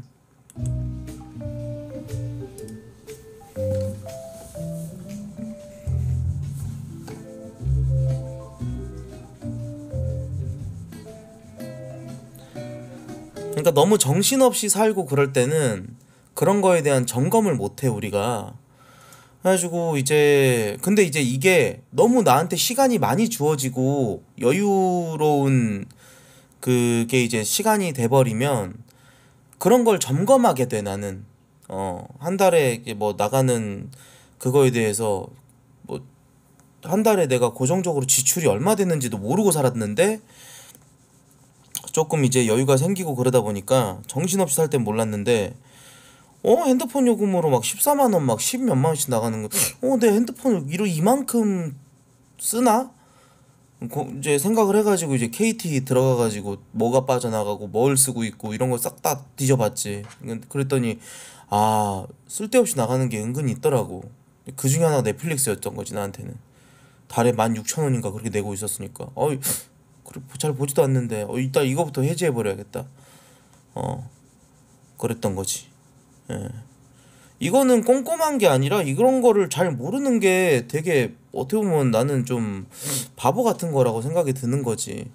그러니까 너무 정신없이 살고 그럴 때는 그런 거에 대한 점검을 못해 우리가. 그래가지고 이제 근데 이제 이게 너무 나한테 시간이 많이 주어지고 여유로운 그게 이제 시간이 돼버리면 그런 걸 점검하게 돼 나는. 한 달에 이게 뭐 나가는 그거에 대해서 뭐 한 달에 내가 고정적으로 지출이 얼마 됐는지도 모르고 살았는데 조금 이제 여유가 생기고 그러다 보니까 정신없이 살 땐 몰랐는데 핸드폰 요금으로 막 14만 원 막 10몇만 원씩 나가는 거. 내 핸드폰을 이만큼 쓰나? 이제 생각을 해가지고 이제 KT 들어가가지고 뭐가 빠져나가고 뭘 쓰고 있고 이런 거 싹 다 뒤져봤지. 그랬더니 쓸데없이 나가는 게 은근히 있더라고. 그 중에 하나가 넷플릭스였던 거지 나한테는. 달에 16,000원인가 그렇게 내고 있었으니까 그래 잘 보지도 않는데 이따 이거부터 해지해버려야겠다. 그랬던 거지. 예. 이거는 꼼꼼한 게 아니라 이런 거를 잘 모르는 게 되게 어떻게 보면 나는 좀 바보 같은 거라고 생각이 드는 거지.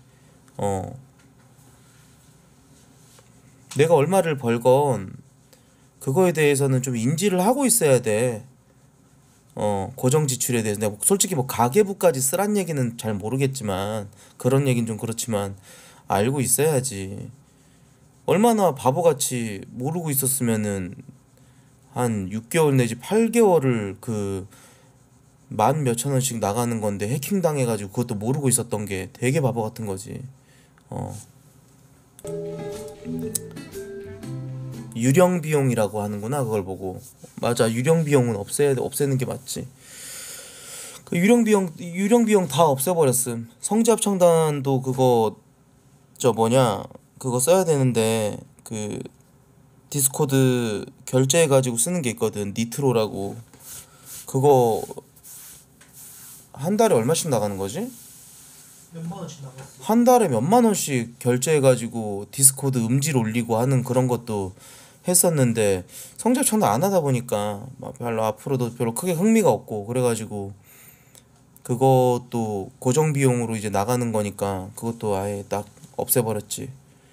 내가 얼마를 벌건 그거에 대해서는 좀 인지를 하고 있어야 돼. 고정 지출에 대해서 내가 솔직히 뭐 가계부까지 쓰란 얘기는 잘 모르겠지만 그런 얘긴 좀 그렇지만 알고 있어야지. 얼마나 바보같이 모르고 있었으면은 한 6개월 내지 8개월을 그 만 몇천 원씩 나가는 건데 해킹 당해가지고 그것도 모르고 있었던 게 되게 바보 같은 거지. 유령 비용이라고 하는구나 그걸 보고. 맞아, 유령 비용은 없애는 게 맞지. 그 유령 비용 다 없애버렸음. 성지합창단도 그거 그거 써야 되는데 그 디스코드 결제해가지고 쓰는 게 있거든. 니트로라고. 그거 한 달에 얼마씩 나가는 거지? 몇만 원씩 나갔어. 한 달에 몇만 원씩 결제해가지고 디스코드 음질 올리고 하는 그런 것도 했었는데 성적천도 안 하다 보니까 별로 앞으로도 별로 크게 흥미가 없고 그래가지고 그것도 고정 비용으로 이제 나가는 거니까 그것도 아예 딱 없애버렸지.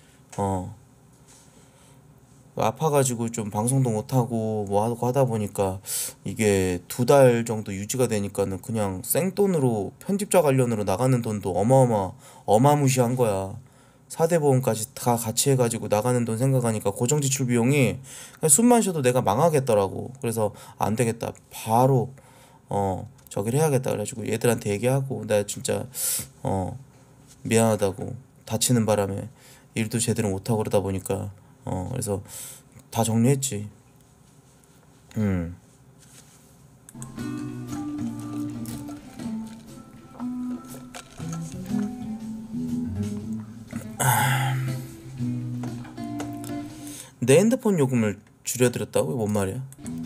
아파가지고 좀 방송도 못하고 뭐 하고 하다 보니까 이게 2달 정도 유지가 되니까는 그냥 생돈으로 편집자 관련으로 나가는 돈도 어마무시한 거야. 4대 보험까지 다 같이 해가지고 나가는 돈 생각하니까 고정 지출 비용이 그냥 숨만 쉬어도 내가 망하겠더라고. 그래서 안 되겠다. 바로 저기를 해야겠다. 그래가지고 얘들한테 얘기하고 내가 진짜 미안하다고 다치는 바람에 일도 제대로 못하고 그러다 보니까 그래서 다 정리했지. 내 핸드폰 요금을 줄여드렸다고? 뭔 말이야?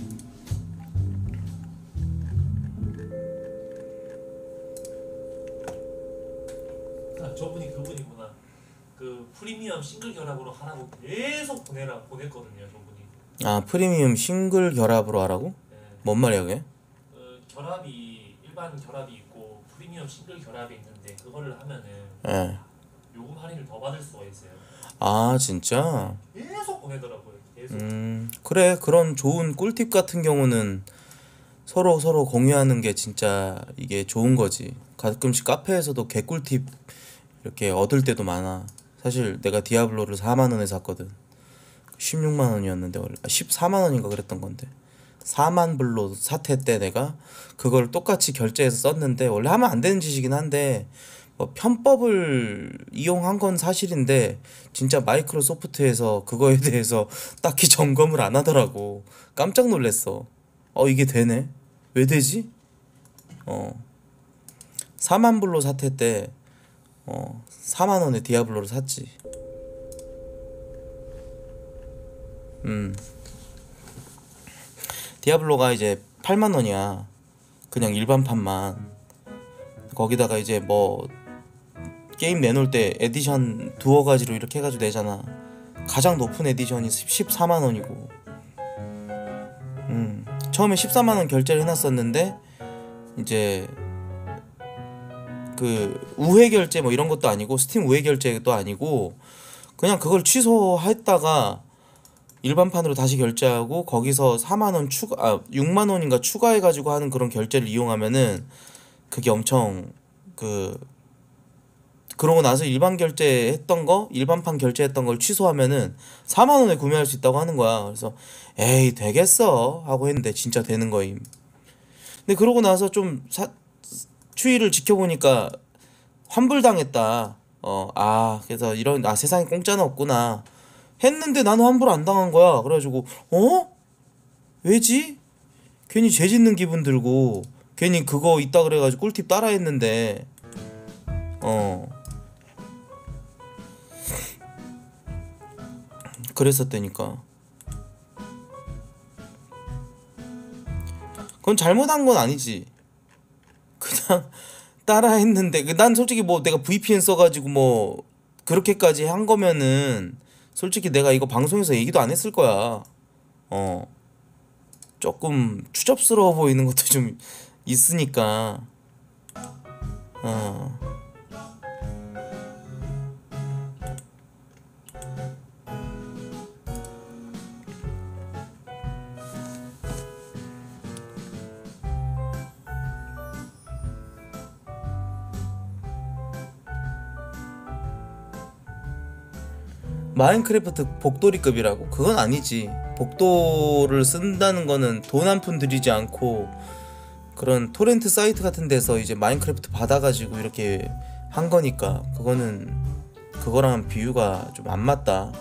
저분이 그분이구나. 그 프리미엄 싱글 결합으로 하라고 계속 보냈거든요, 저분이. 프리미엄 싱글 결합으로 하라고? 네. 뭔 말이야 그게? 결합이 일반 결합이 있고 프리미엄 싱글 결합이 있는데 그거를 하면은 예. 요금 할인을 더 받을 수가 있어요. 진짜? 계속 보내더라고요. 계속. 그래. 그런 좋은 꿀팁 같은 경우는 서로 공유하는 게 진짜 이게 좋은 거지. 가끔씩 카페에서도 개꿀팁 이렇게 얻을 때도 많아. 사실 내가 디아블로를 4만 원에 샀거든. 16만 원이었는데 원래 14만 원인가 그랬던 건데 4만 불로 사태 때 내가 그걸 똑같이 결제해서 썼는데 원래 하면 안 되는 짓이긴 한데 뭐 편법을 이용한 건 사실인데 진짜 마이크로소프트에서 그거에 대해서 딱히 점검을 안 하더라고. 깜짝 놀랐어. 이게 되네? 왜 되지? 4만 불로 사태 때 4만 원에 디아블로를 샀지. 디아블로가 이제 8만 원이야. 그냥 일반판만. 거기다가 이제 뭐 게임 내놓을 때 에디션 두어 가지로 이렇게 해가지고 내잖아. 가장 높은 에디션이 14만 원이고. 처음에 14만 원 결제를 해놨었는데 이제 그 우회 결제 뭐 이런 것도 아니고 스팀 우회 결제도 아니고 그냥 그걸 취소했다가 일반판으로 다시 결제하고 거기서 6만 원인가 추가해가지고 하는 그런 결제를 이용하면은 그게 엄청 그러고 나서 일반판 결제했던 걸 취소하면은 4만 원에 구매할 수 있다고 하는 거야. 그래서 에이 되겠어 하고 했는데 진짜 되는 거임. 근데 그러고 나서 좀 추이를 지켜보니까 환불당했다. 그래서 세상에 공짜는 없구나 했는데 나는 환불 안 당한 거야. 그래가지고 왜지? 괜히 죄 짓는 기분 들고 괜히 그거 있다 그래가지고 꿀팁 따라 했는데 그랬었다니까. 그건 잘못한 건 아니지. 그냥 따라 했는데 난 솔직히 뭐 내가 VPN 써가지고 뭐 그렇게까지 한 거면은 솔직히 내가 이거 방송에서 얘기도 안 했을 거야. 조금 추접스러워 보이는 것도 좀 있으니까. 마인크래프트 복돌이급이라고? 그건 아니지. 복도를 쓴다는 거는 돈 한 푼 들이지 않고 그런 토렌트 사이트 같은 데서 이제 마인크래프트 받아가지고 이렇게 한 거니까 그거랑 비유가 좀 안 맞다.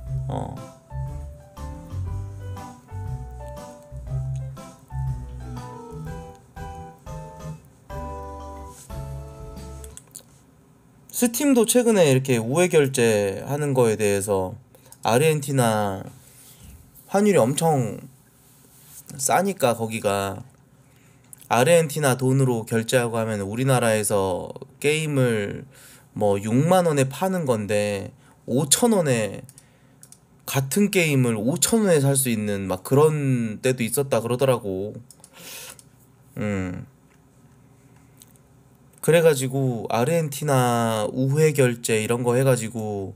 스팀도 최근에 이렇게 우회 결제하는 거에 대해서 아르헨티나 환율이 엄청 싸니까 거기가 아르헨티나 돈으로 결제하고 하면 우리나라에서 게임을 뭐 6만 원에 파는 건데 5천 원에 같은 게임을 5천 원에 살 수 있는 막 그런 때도 있었다 그러더라고. 그래가지고 아르헨티나 우회 결제 이런 거 해가지고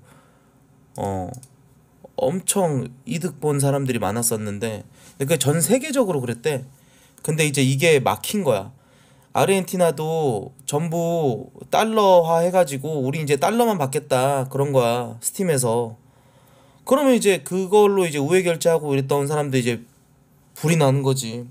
엄청 이득 본 사람들이 많았었는데 그게 전 세계적으로 그랬대. 근데 이제 이게 막힌 거야. 아르헨티나도 전부 달러화 해가지고 우리 이제 달러만 받겠다 그런 거야 스팀에서. 그러면 이제 그걸로 이제 우회 결제하고 이랬던 사람들 이제 불이 나는 거지.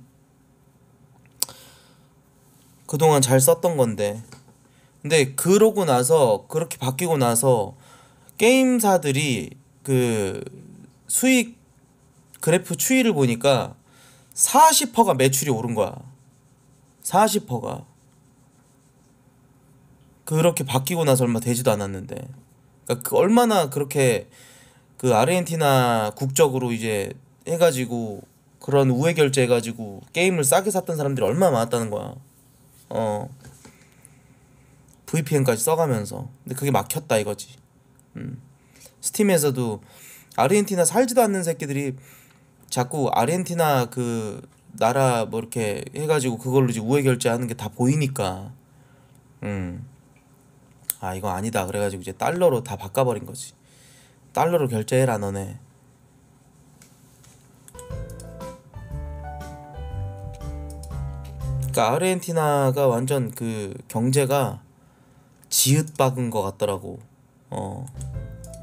그동안 잘 썼던 건데. 근데 그러고 나서 그렇게 바뀌고 나서 게임사들이 그 수익 그래프 추이를 보니까 40%가 매출이 오른 거야. 40%가 그렇게 바뀌고 나서 얼마 되지도 않았는데. 그러니까 그 얼마나 그렇게 그 아르헨티나 국적으로 이제 해가지고 그런 우회 결제 해가지고 게임을 싸게 샀던 사람들이 얼마나 많았다는 거야. VPN까지 써가면서. 근데 그게 막혔다 이거지. 스팀에서도 아르헨티나 살지도 않는 새끼들이 자꾸 아르헨티나 그 나라 뭐 이렇게 해가지고 그걸로 이제 우회 결제하는 게 다 보이니까 이거 아니다 그래가지고 이제 달러로 다 바꿔버린 거지. 달러로 결제해라 너네. 그러니까 아르헨티나가 완전 그 경제가 지읒박은 것 같더라고.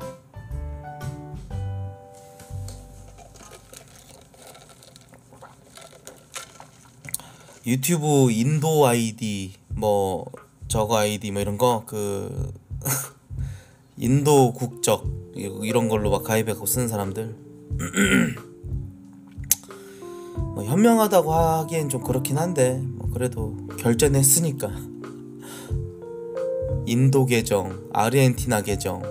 유튜브 인도 아이디 뭐 저거 아이디 뭐 이런 거 인도 국적 이런 걸로 막 가입해갖고 쓰는 사람들 뭐 현명하다고 하기엔 좀 그렇긴 한데 뭐 그래도 결제는 했으니까 인도 계정, 아르헨티나 계정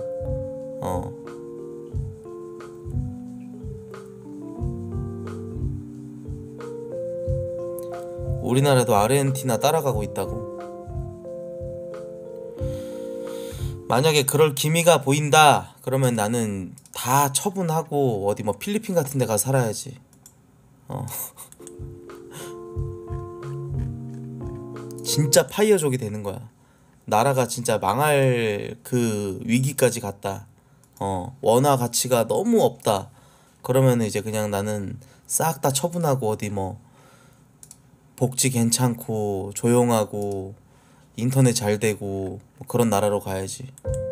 우리나라도 아르헨티나 따라가고 있다고. 만약에 그럴 기미가 보인다 그러면 나는 다 처분하고 어디 뭐 필리핀 같은 데 가서 살아야지. 진짜 파이어족이 되는 거야. 나라가 진짜 망할 그 위기까지 갔다. 원화 가치가 너무 없다. 그러면 이제 그냥 나는 싹 다 처분하고 어디 뭐 복지 괜찮고 조용하고 인터넷 잘 되고 뭐 그런 나라로 가야지.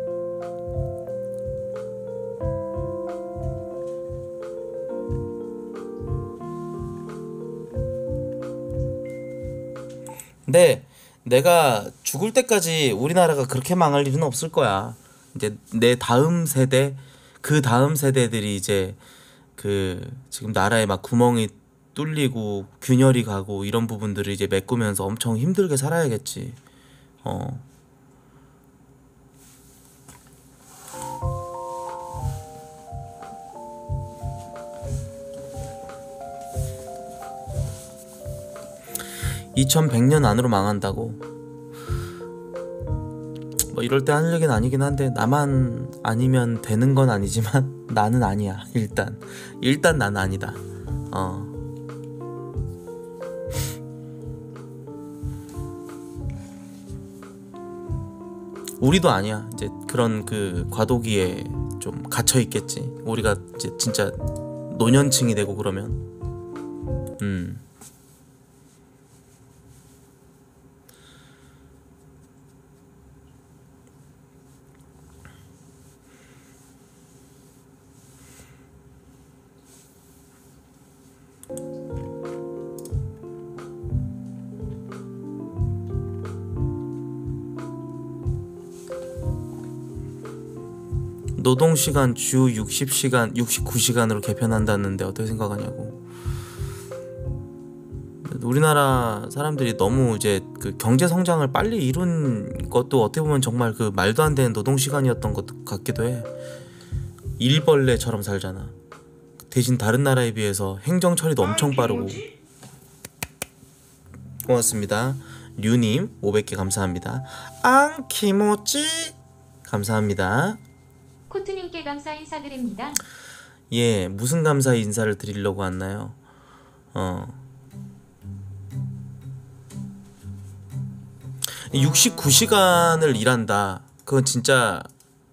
근데 내가 죽을 때까지 우리나라가 그렇게 망할 일은 없을 거야. 이제 내 다음 세대, 그 다음 세대들이 이제 지금 나라에 막 구멍이 뚫리고 균열이 가고 이런 부분들을 이제 메꾸면서 엄청 힘들게 살아야겠지. 2100년 안으로 망한다고. 뭐 이럴 때 하는 얘기는 아니긴 한데 나만 아니면 되는 건 아니지만 나는 아니야. 일단 난 아니다. 우리도 아니야. 이제 그런 과도기에 좀 갇혀 있겠지. 우리가 이제 진짜 노년층이 되고 그러면. 노동시간 주 60시간, 69시간으로 개편한다는데 어떻게 생각하냐고. 우리나라 사람들이 너무 이제 경제 성장을 빨리 이룬 것도 어떻게 보면 정말 말도 안 되는 노동시간이었던 것 같기도 해. 일벌레처럼 살잖아. 대신 다른 나라에 비해서 행정 처리도 엄청 빠르고. 고맙습니다. 류님 500개 감사합니다. 키모찌 감사합니다. 코트님께 감사 인사드립니다. 예, 무슨 감사 인사를 드리려고 왔나요? 69시간을 일한다. 그건 진짜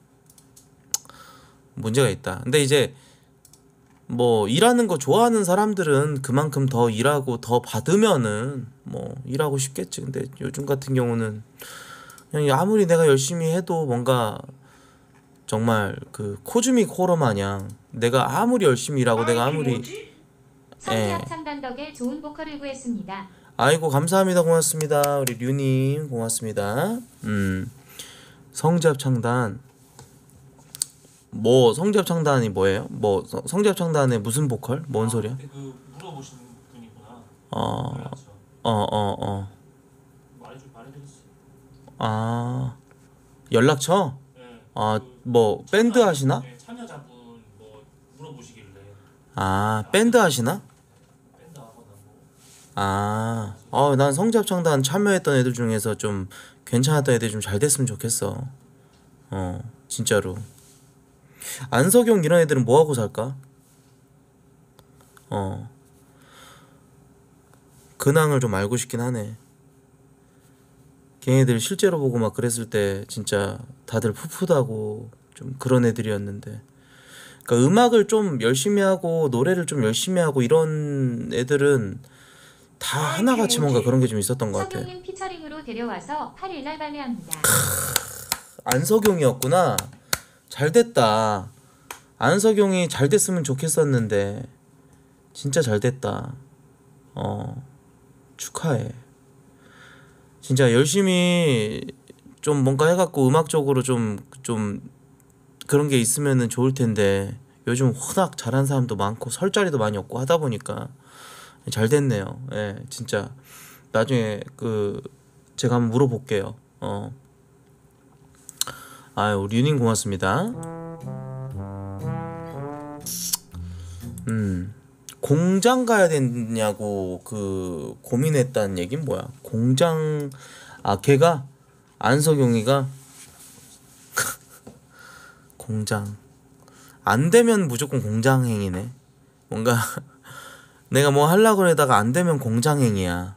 문제가 있다. 근데 이제 뭐 일하는 거 좋아하는 사람들은 그만큼 더 일하고 더 받으면은 뭐 일하고 싶겠지. 근데 요즘 같은 경우는 그냥 아무리 내가 열심히 해도 뭔가 정말 코즈미 코러 마냥 내가 아무리 열심히 일하고 내가 아무리 성지합 참단 덕에 좋은 보컬을 구했습니다. 아이고 감사합니다. 고맙습니다. 우리 류님 고맙습니다. 성지합 창단 뭐 성지합 창단이 뭐예요? 뭐 성지합 창단에 무슨 보컬? 뭔 소리야? 물어보시는 분이구나. 말이 좀 말해드렸어요. 연락처? 네. 뭐 밴드 하시나? 네, 참여자분 뭐 물어보시길래. 밴드 하시나? 밴드 하거나 뭐. 난 성지합 창단 참여했던 애들 중에서 좀 괜찮았던 애들 좀 잘 됐으면 좋겠어. 진짜로. 안석용 이런 애들은 뭐 하고 살까? 근황을 좀 알고 싶긴 하네. 걔네들 실제로 보고 막 그랬을 때 진짜 다들 풋풋하고 좀 그런 애들이었는데. 그러니까 음악을 좀 열심히 하고 노래를 좀 열심히 하고 이런 애들은 다 하나같이 뭔가 그런 게 좀 있었던 것 같아. 석용님 피처링으로 데려와서 8일날 발매합니다. 안석용이었구나. 잘 됐다. 안석용이 잘 됐으면 좋겠었는데 진짜 잘 됐다. 축하해. 진짜 열심히 좀 뭔가 해갖고 음악적으로 좀 그런 게 있으면은 좋을 텐데 요즘 워낙 잘하는 사람도 많고 설 자리도 많이 없고 하다 보니까 잘 됐네요. 예, 진짜 나중에 그 제가 한번 물어볼게요. 아유, 류님 고맙습니다. 공장 가야 되냐고 그 고민했다는 얘긴 뭐야? 공장 걔가 안석용이가 공장 안 되면 무조건 공장행위네. 뭔가 내가 뭐 하려고 그러다가 안 되면 공장행위야.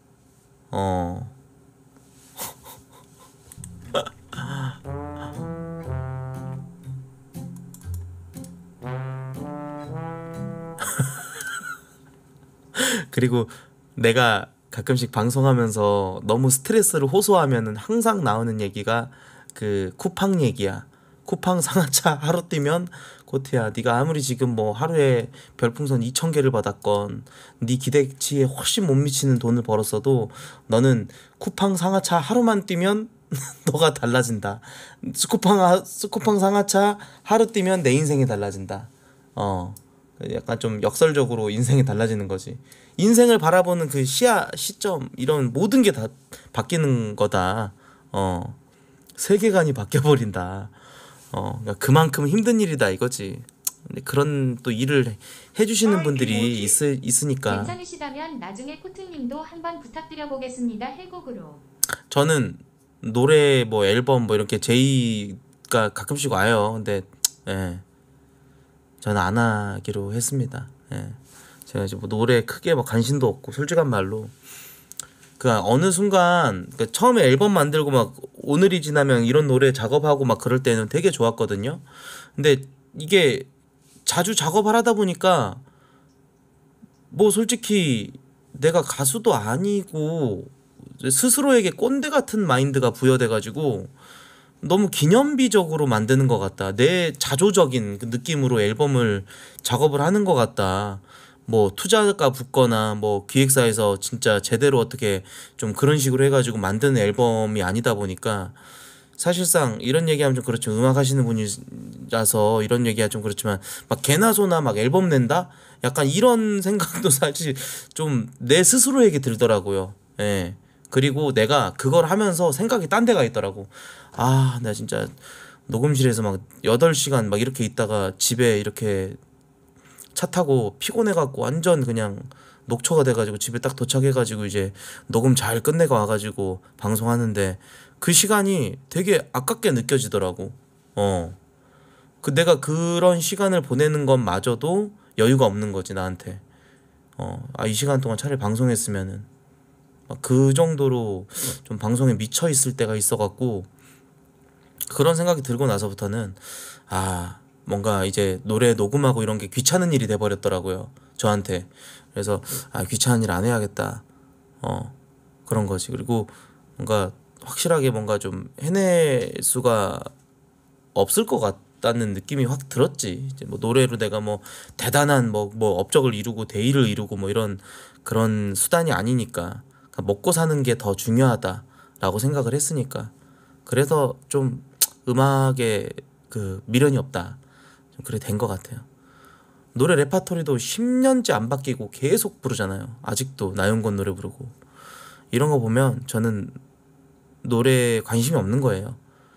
그리고 내가 가끔씩 방송하면서 너무 스트레스를 호소하면은 항상 나오는 얘기가 그 쿠팡 얘기야. 쿠팡 상하차 하루 뛰면 고트야, 네가 아무리 지금 뭐 하루에 별풍선 2,000개를 받았건 네 기대치에 훨씬 못 미치는 돈을 벌었어도 너는 쿠팡 상하차 하루만 뛰면 너가 달라진다. 스쿠팡 상하차 하루 뛰면 내 인생이 달라진다. 약간 좀 역설적으로 인생이 달라지는 거지. 인생을 바라보는 그 시점 이런 모든 게 다 바뀌는 거다. 세계관이 바뀌어버린다. 그러니까 그만큼 힘든 일이다 이거지. 근데 그런 또 일을 해주시는 분들이 있으니까. 괜찮으시다면 나중에 코트님도 한번 부탁드려 보겠습니다. 해곡으로. 저는 노래 뭐 앨범 뭐 이렇게 제의가 가끔씩 와요. 근데 저는 안 하기로 했습니다. 제가 이제 뭐 노래 크게 뭐 관심도 없고 솔직한 말로 그 어느 순간 그 처음에 앨범 만들고 막 오늘이 지나면 이런 노래 작업하고 막 그럴 때는 되게 좋았거든요. 근데 이게 자주 작업을 하다 보니까 뭐 솔직히 내가 가수도 아니고 스스로에게 꼰대 같은 마인드가 부여돼가지고 너무 기념비적으로 만드는 것 같다. 내 자조적인 그 느낌으로 앨범을 작업을 하는 것 같다. 뭐 투자가 붙거나 뭐 기획사에서 진짜 제대로 어떻게 좀 그런 식으로 해가지고 만드는 앨범이 아니다 보니까 사실상 이런 얘기하면 좀 그렇죠. 음악 하시는 분이라서 이런 얘기가 좀 그렇지만 막 개나 소나 막 앨범 낸다? 약간 이런 생각도 사실 좀 내 스스로에게 들더라고요. 그리고 내가 그걸 하면서 생각이 딴 데가 있더라고. 나 진짜 녹음실에서 막 8시간 막 이렇게 있다가 집에 이렇게 차 타고 피곤해갖고 완전 그냥 녹초가 돼가지고 집에 딱 도착해가지고 이제 녹음 잘 끝내고 와가지고 방송하는데 그 시간이 되게 아깝게 느껴지더라고. 그 내가 그런 시간을 보내는 것마저도 여유가 없는 거지 나한테. 이 시간 동안 차라리 방송했으면은 막 그 정도로 좀 방송에 미쳐 있을 때가 있어갖고 그런 생각이 들고 나서부터는 뭔가 이제 노래 녹음하고 이런 게 귀찮은 일이 돼버렸더라고요 저한테. 그래서 귀찮은 일 안 해야겠다. 그런 거지. 그리고 뭔가 확실하게 뭔가 좀 해낼 수가 없을 것 같다는 느낌이 확 들었지. 이제 뭐 노래로 내가 뭐 대단한 뭐 업적을 이루고 대의를 이루고 뭐 이런 그런 수단이 아니니까 먹고 사는 게 더 중요하다라고 생각을 했으니까. 그래서 좀 음악에 그 미련이 없다. 좀 그래 된 것 같아요. 노래 레파토리도 10년째 안 바뀌고 계속 부르잖아요. 아직도 나윤건 노래 부르고. 이런 거 보면 저는 노래에 관심이 없는 거예요.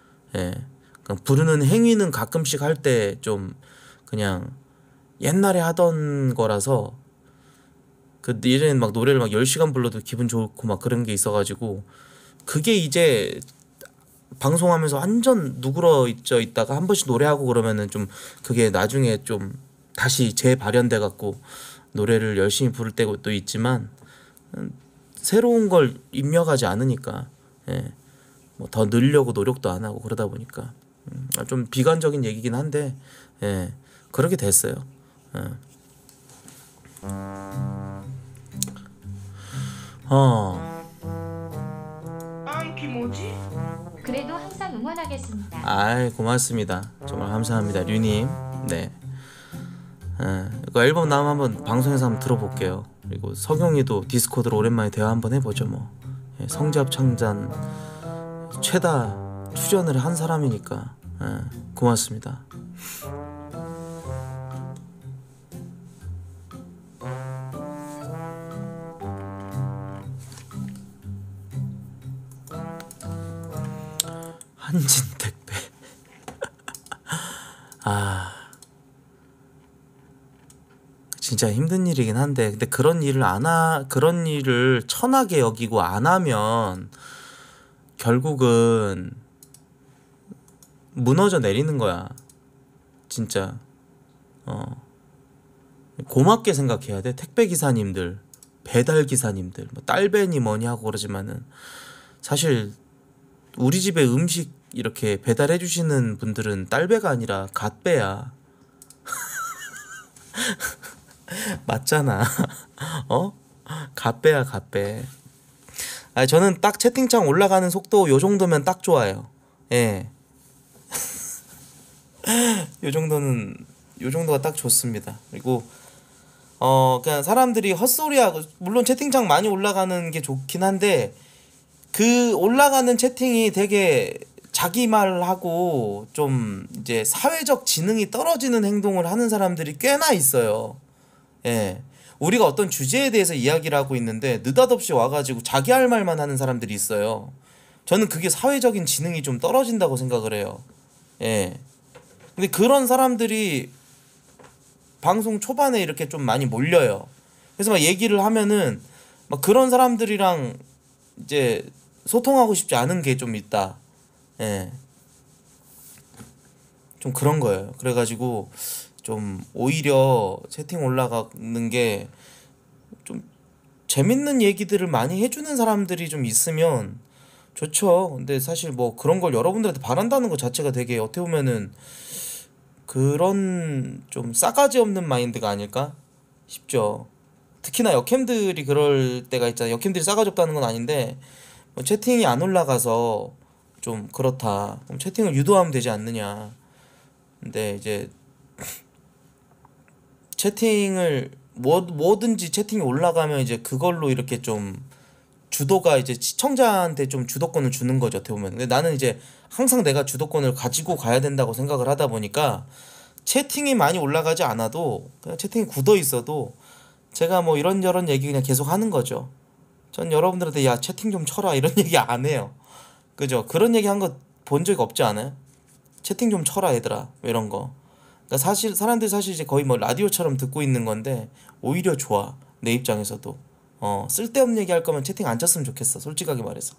그냥 부르는 행위는 가끔씩 할 때 좀 그냥 옛날에 하던 거라서 그 예전엔 막 노래를 막 10시간 불러도 기분 좋고 막 그런 게 있어가지고 그게 이제 방송하면서 완전 누그러져 있다가 한 번씩 노래하고 그러면은 좀 그게 나중에 좀 다시 재발현돼 갖고 노래를 열심히 부를 때도 있지만 새로운 걸 입력하지 않으니까 뭐 더 늘려고 노력도 안 하고 그러다 보니까 좀 비관적인 얘기긴 한데 그렇게 됐어요. 피 뭐지? 그래도 항상 응원하겠습니다. 아이 고맙습니다. 정말 감사합니다 류님. 네. 이거 앨범 나오면 한번 방송에서 한번 들어볼게요. 그리고 석영이도 디스코드로 오랜만에 대화 한번 해보죠 뭐. 예, 성지합창단 최다 출연을 한 사람이니까 고맙습니다. 한진택배 아 진짜 힘든 일이긴 한데 근데 그런 일을 천하게 여기고 안 하면 결국은 무너져 내리는 거야 진짜. 고맙게 생각해야 돼. 택배 기사님들, 배달 기사님들, 뭐 딸배니 뭐니 하고 그러지만은 사실 우리 집에 음식 이렇게 배달해 주시는 분들은 딸배가 아니라 갓배야. 맞잖아. 갓배야 갓배. 아 저는 딱 채팅창 올라가는 속도 요 정도면 딱 좋아요. 예. 요 정도가 딱 좋습니다. 그리고 그냥 사람들이 헛소리하고 물론 채팅창 많이 올라가는 게 좋긴 한데 그 올라가는 채팅이 되게 자기 말하고 좀 이제 사회적 지능이 떨어지는 행동을 하는 사람들이 꽤나 있어요. 예. 우리가 어떤 주제에 대해서 이야기를 하고 있는데 느닷없이 와가지고 자기 할 말만 하는 사람들이 있어요. 저는 그게 사회적인 지능이 좀 떨어진다고 생각을 해요. 예. 근데 그런 사람들이 방송 초반에 이렇게 좀 많이 몰려요. 그래서 막 얘기를 하면은 막 그런 사람들이랑 이제 소통하고 싶지 않은 게 좀 있다. 예. 좀 그런 거예요. 그래가지고 좀 오히려 채팅 올라가는 게 좀 재밌는 얘기들을 많이 해주는 사람들이 좀 있으면 좋죠. 근데 사실 뭐 그런 걸 여러분들한테 바란다는 것 자체가 되게 어떻게 보면은 그런 좀 싸가지 없는 마인드가 아닐까 싶죠. 특히나 역캠들이 그럴 때가 있잖아요. 역캠들이 싸가지 없다는 건 아닌데 뭐 채팅이 안 올라가서 좀 그렇다. 그럼 채팅을 유도하면 되지 않느냐. 근데 이제 채팅을 뭐든지 채팅이 올라가면 이제 그걸로 이렇게 좀 주도가 이제 시청자한테 좀 주도권을 주는 거죠. 어떻게 보면. 근데 나는 이제 항상 내가 주도권을 가지고 가야 된다고 생각을 하다 보니까 채팅이 많이 올라가지 않아도 그냥 채팅이 굳어 있어도 제가 뭐 이런저런 얘기 그냥 계속 하는 거죠. 전 여러분들한테 야 채팅 좀 쳐라 이런 얘기 안 해요. 그죠? 그런 얘기 한 거 본 적이 없지 않아요? 채팅 좀 쳐라 얘들아 이런 거. 그러니까 사실 사람들이 사실 이제 거의 뭐 라디오처럼 듣고 있는 건데 오히려 좋아 내 입장에서도. 쓸데없는 얘기 할 거면 채팅 안 쳤으면 좋겠어 솔직하게 말해서.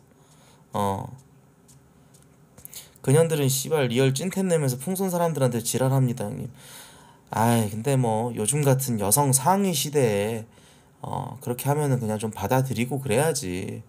그년들은 씨발 리얼 찐텐 내면서 풍선 사람들한테 지랄합니다 형님. 아이 근데 뭐 요즘 같은 여성 상위 시대에 그렇게 하면은 그냥 좀 받아들이고 그래야지.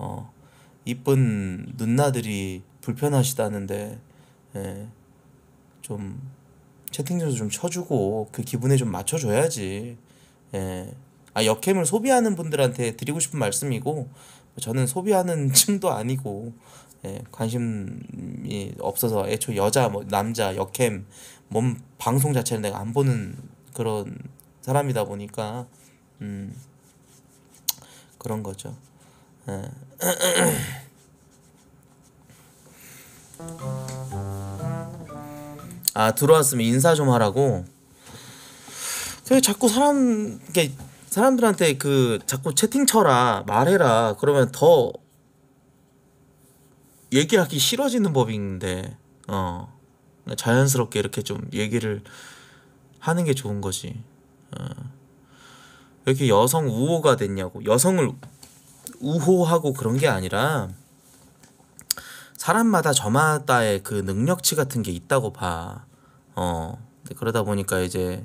이쁜 누나들이 불편하시다는데 예, 좀 채팅도 좀 쳐주고 그 기분에 좀 맞춰줘야지. 예. 아 역캠을 소비하는 분들한테 드리고 싶은 말씀이고 저는 소비하는 층도 아니고 예, 관심이 없어서 애초에 여자 뭐 남자 역캠 몸 방송 자체를 내가 안 보는 그런 사람이다 보니까 그런 거죠. 예. 아 들어왔으면 인사 좀 하라고. 그 자꾸 사람들한테 그 자꾸 채팅 쳐라 말해라 그러면 더 얘기하기 싫어지는 법인데 자연스럽게 이렇게 좀 얘기를 하는 게 좋은 거지. 왜 이렇게 여성 우호가 됐냐고. 여성을 우호하고 그런 게 아니라 사람마다 저마다의 그 능력치 같은 게 있다고 봐. 그러다 보니까 이제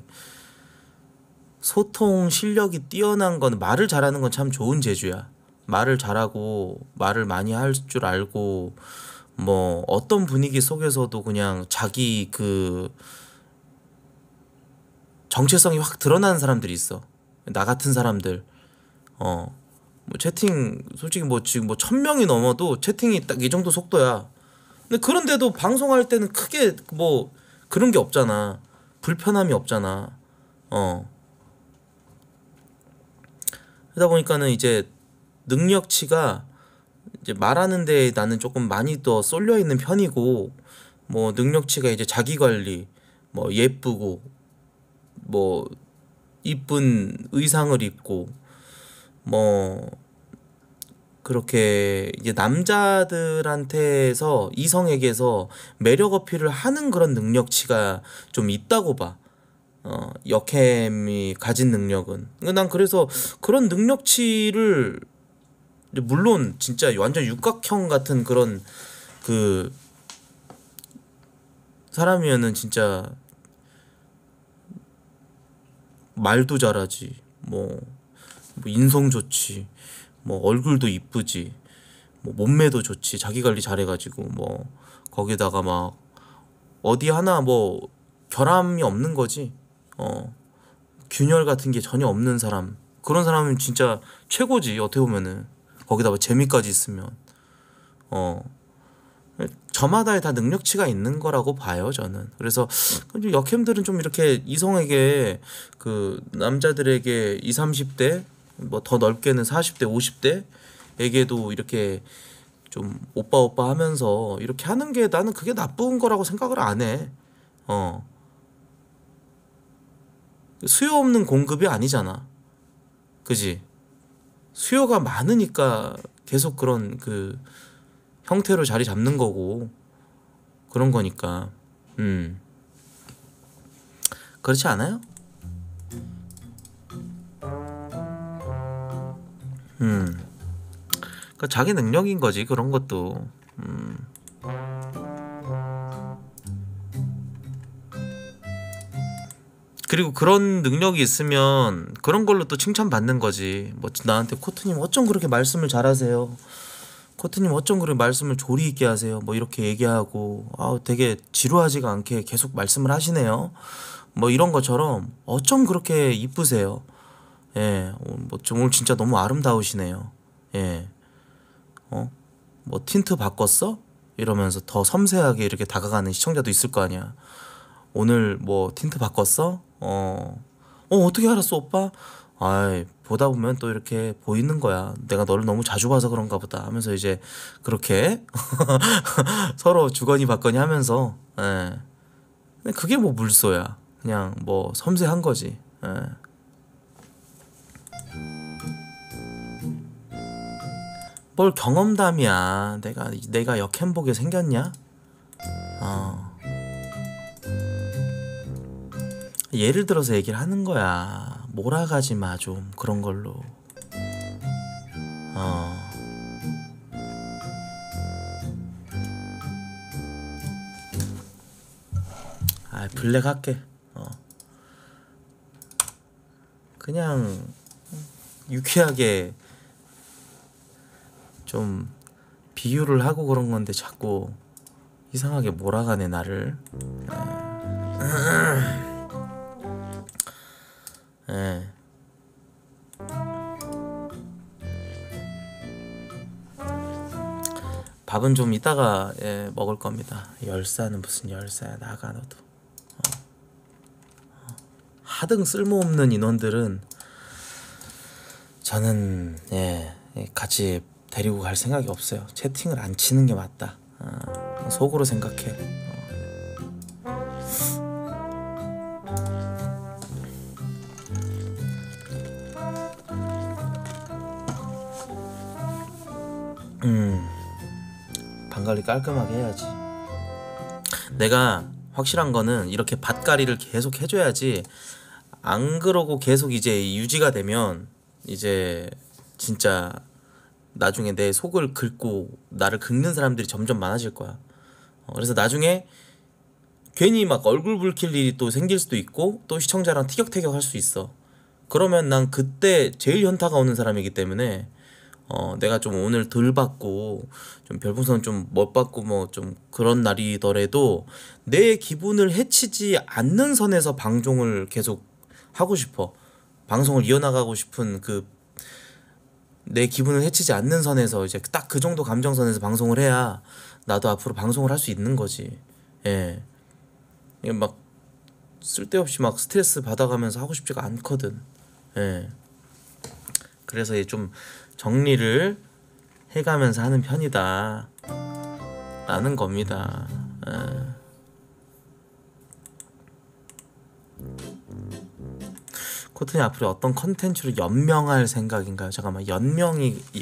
소통 실력이 뛰어난 건 말을 잘하는 건 참 좋은 재주야. 말을 잘하고 말을 많이 할 줄 알고 뭐 어떤 분위기 속에서도 그냥 자기 그 정체성이 확 드러나는 사람들이 있어. 나 같은 사람들. 뭐 채팅 솔직히 뭐 지금 뭐 1000명이 넘어도 채팅이 딱 이 정도 속도야. 근데 그런데도 방송할 때는 크게 뭐 그런 게 없잖아. 불편함이 없잖아. 그러다 보니까는 이제 능력치가 이제 말하는데 나는 조금 많이 더 쏠려 있는 편이고, 뭐 능력치가 이제 자기 관리, 뭐 예쁘고, 뭐 이쁜 의상을 입고, 뭐 그렇게 이제 남자들한테서 이성에게서 매력 어필을 하는 그런 능력치가 좀 있다고 봐. 역캠이 가진 능력은. 난 그래서 그런 능력치를 물론 진짜 완전 육각형 같은 그런 그 사람이면은 진짜 말도 잘하지, 뭐 인성 좋지, 뭐 얼굴도 이쁘지, 뭐 몸매도 좋지, 자기 관리 잘해가지고 뭐 거기다가 막 어디 하나 뭐 결함이 없는 거지. 균열 같은 게 전혀 없는 사람, 그런 사람은 진짜 최고지 어떻게 보면은. 거기다가 재미까지 있으면 저마다의 다 능력치가 있는 거라고 봐요 저는. 그래서 역캠들은 좀 이렇게 이성에게, 그 남자들에게 20, 30대, 뭐 더 넓게는 40대 50대에게도 이렇게 좀 오빠 오빠 하면서 이렇게 하는 게 나는 그게 나쁜 거라고 생각을 안 해. 수요 없는 공급이 아니잖아, 그지? 수요가 많으니까 계속 그런 그 형태로 자리 잡는 거고 그런 거니까. 그렇지 않아요? 그러니까 자기 능력인 거지 그런 것도. 그리고 그런 능력이 있으면 그런 걸로 또 칭찬받는 거지. 뭐 나한테 코트님 어쩜 그렇게 말씀을 잘하세요, 코트님 어쩜 그렇게 말씀을 조리 있게 하세요, 뭐 이렇게 얘기하고, 되게 지루하지가 않게 계속 말씀을 하시네요, 뭐 이런 것처럼 어쩜 그렇게 이쁘세요, 예, 뭐 오늘 진짜 너무 아름다우시네요, 예, 뭐 틴트 바꿨어? 이러면서 더 섬세하게 이렇게 다가가는 시청자도 있을 거 아니야. 오늘 뭐 틴트 바꿨어? 어떻게 알았어 오빠? 아이, 보다 보면 또 이렇게 보이는 거야. 내가 너를 너무 자주 봐서 그런가 보다 하면서 이제 그렇게 서로 주거니 받거니 하면서, 예. 근데 그게 뭐 물소야. 그냥 뭐 섬세한 거지. 예. 뭘 경험담이야. 내가 역행 보게 생겼냐? 예를 들어서 얘기를 하는 거야. 몰아가지 마 좀 그런 걸로. 블랙 할게. 그냥 유쾌하게 좀 비유를 하고 그런 건데 자꾸 이상하게 몰아가네 나를. 예. 밥은 좀 이따가 먹을 겁니다. 열사는 무슨 열사야, 나가 너도. 하등 쓸모없는 인원들은 저는 같이 데리고 갈 생각이 없어요. 채팅을 안 치는 게 맞다. 속으로 생각해. 방관리 깔끔하게 해야지. 내가 확실한 거는 이렇게 밭갈이를 계속 해줘야지. 안 그러고 계속 이제 유지가 되면 이제 진짜 나중에 내 속을 긁고 나를 긁는 사람들이 점점 많아질 거야. 그래서 나중에 괜히 막 얼굴 붉힐 일이 또 생길 수도 있고 또 시청자랑 티격태격 할 수 있어. 그러면 난 그때 제일 현타가 오는 사람이기 때문에 내가 좀 오늘 덜 받고 좀 별풍선 좀 못 받고 뭐 좀 그런 날이더라도 내 기분을 해치지 않는 선에서 방송을 계속 하고 싶어. 방송을 이어나가고 싶은 그 내 기분을 해치지 않는 선에서 이제 딱 그 정도 감정선에서 방송을 해야 나도 앞으로 방송을 할 수 있는 거지. 예. 이게 막 쓸데없이 막 스트레스 받아가면서 하고 싶지가 않거든. 예. 그래서 이제 좀 정리를 해가면서 하는 편이다 라는 겁니다. 예. 코튼이 앞으로 어떤 컨텐츠로 연명할 생각인가요? 잠깐만, 연명.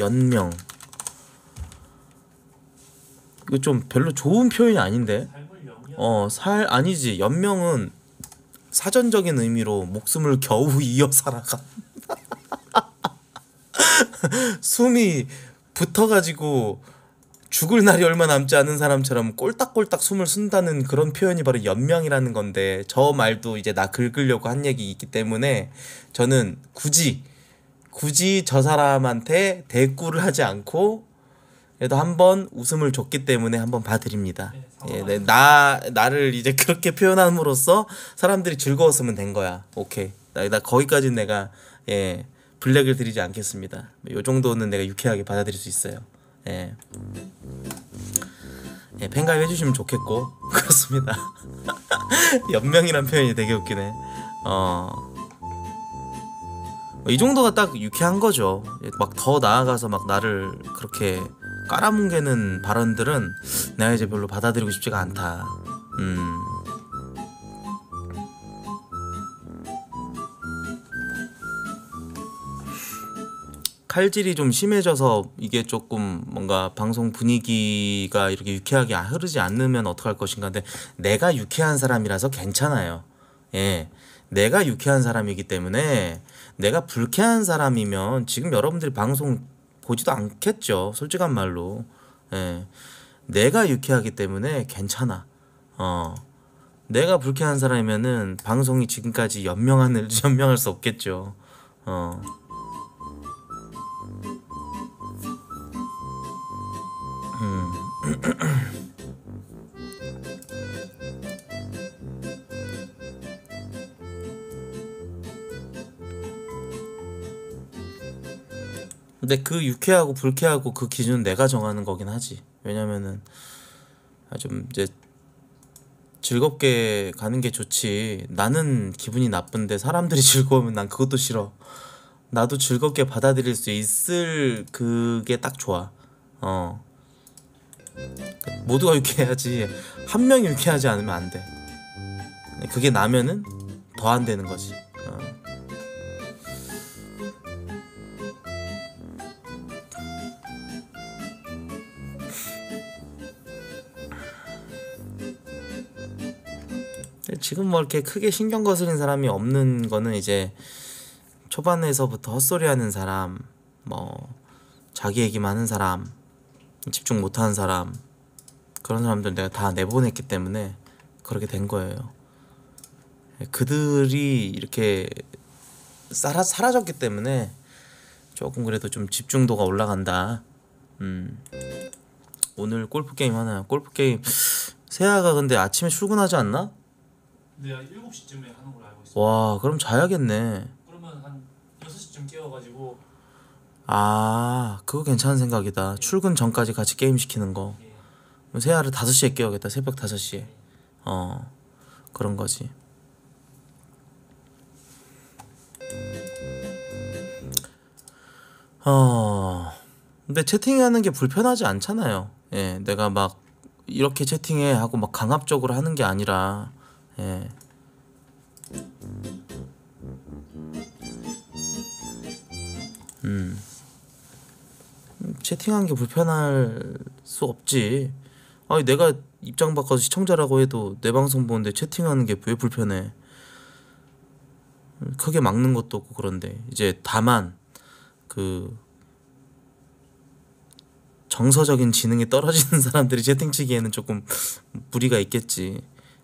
이거 좀 별로 좋은 표현이 아닌데. 삶을 영위하는 아니지. 연명은 사전적인 의미로 목숨을 겨우 이어 살아가. 숨이 붙어가지고 죽을 날이 얼마 남지 않은 사람처럼 꼴딱꼴딱 숨을 쓴다는 그런 표현이 바로 연명이라는 건데, 저 말도 이제 나 긁으려고 한 얘기 있기 때문에 저는 굳이 저 사람한테 대꾸를 하지 않고 그래도 한번 웃음을 줬기 때문에 한번 봐드립니다. 네, 예, 나를 이제 그렇게 표현함으로써 사람들이 즐거웠으면 된 거야. 오케이. 나 거기까지는 내가 블랙을 드리지 않겠습니다. 요 정도는 내가 유쾌하게 받아들일 수 있어요. 예, 팬가입 해주시면 좋겠고 그렇습니다. 연명이란 표현이 되게 웃기네. 이 정도가 딱 유쾌한 거죠. 막 더 나아가서 막 나를 그렇게 깔아뭉개는 발언들은 내가 이제 별로 받아들이고 싶지가 않다. 칼질이 좀 심해져서 이게 조금 뭔가 방송 분위기가 이렇게 유쾌하게 흐르지 않으면 어떡할 것인가. 근데 내가 유쾌한 사람이라서 괜찮아요. 예, 내가 유쾌한 사람이기 때문에. 내가 불쾌한 사람이면 지금 여러분들이 방송 보지도 않겠죠, 솔직한 말로. 예, 내가 유쾌하기 때문에 괜찮아. 내가 불쾌한 사람이면은 방송이 지금까지 연명할 수 없겠죠. 근데 그 유쾌하고 불쾌하고 그 기준은 내가 정하는 거긴 하지. 왜냐면은 좀 이제 즐겁게 가는 게 좋지. 나는 기분이 나쁜데 사람들이 즐거우면 난 그것도 싫어. 나도 즐겁게 받아들일 수 있을 그게 딱 좋아. 모두가 유쾌해야지 한 명이 유쾌하지 않으면 안 돼. 그게 나면은 더 안 되는 거지. 지금 뭐 이렇게 크게 신경 거스린 사람이 없는 거는 이제 초반에서부터 헛소리하는 사람, 뭐 자기 얘기만 하는 사람, 집중 못하는 사람, 그런 사람들 내가 다 내보냈기 때문에 그렇게 된 거예요. 그들이 이렇게 사라졌기 때문에 조금 그래도 좀 집중도가 올라간다. 오늘 골프 게임 하나요? 골프 게임 세아가 근데 아침에 출근하지 않나? 네, 7시쯤에 하는 걸로 알고 있습니다. 와, 그럼 자야겠네. 그러면 한 6시쯤 깨워가지고. 그거 괜찮은 생각이다. 출근 전까지 같이 게임 시키는 거. 예. 그럼 세아를 5시에 깨워야겠다. 새벽 5시에. 그런 거지. 근데 채팅하는 게 불편하지 않잖아요. 예, 내가 막 이렇게 채팅해 하고 막 강압적으로 하는 게 아니라, 예. 채팅하는 게 불편할 수 없지. 아니, 내가 입장 바꿔서 시청자라고 해도 내 방송 보는데 채팅하는 게 왜 불편해? 크게 막는 것도 없고. 그런데 이제 다만 그 정서적인 지능이 떨어지는 사람들이 채팅치기에는 조금 무리가 있겠지.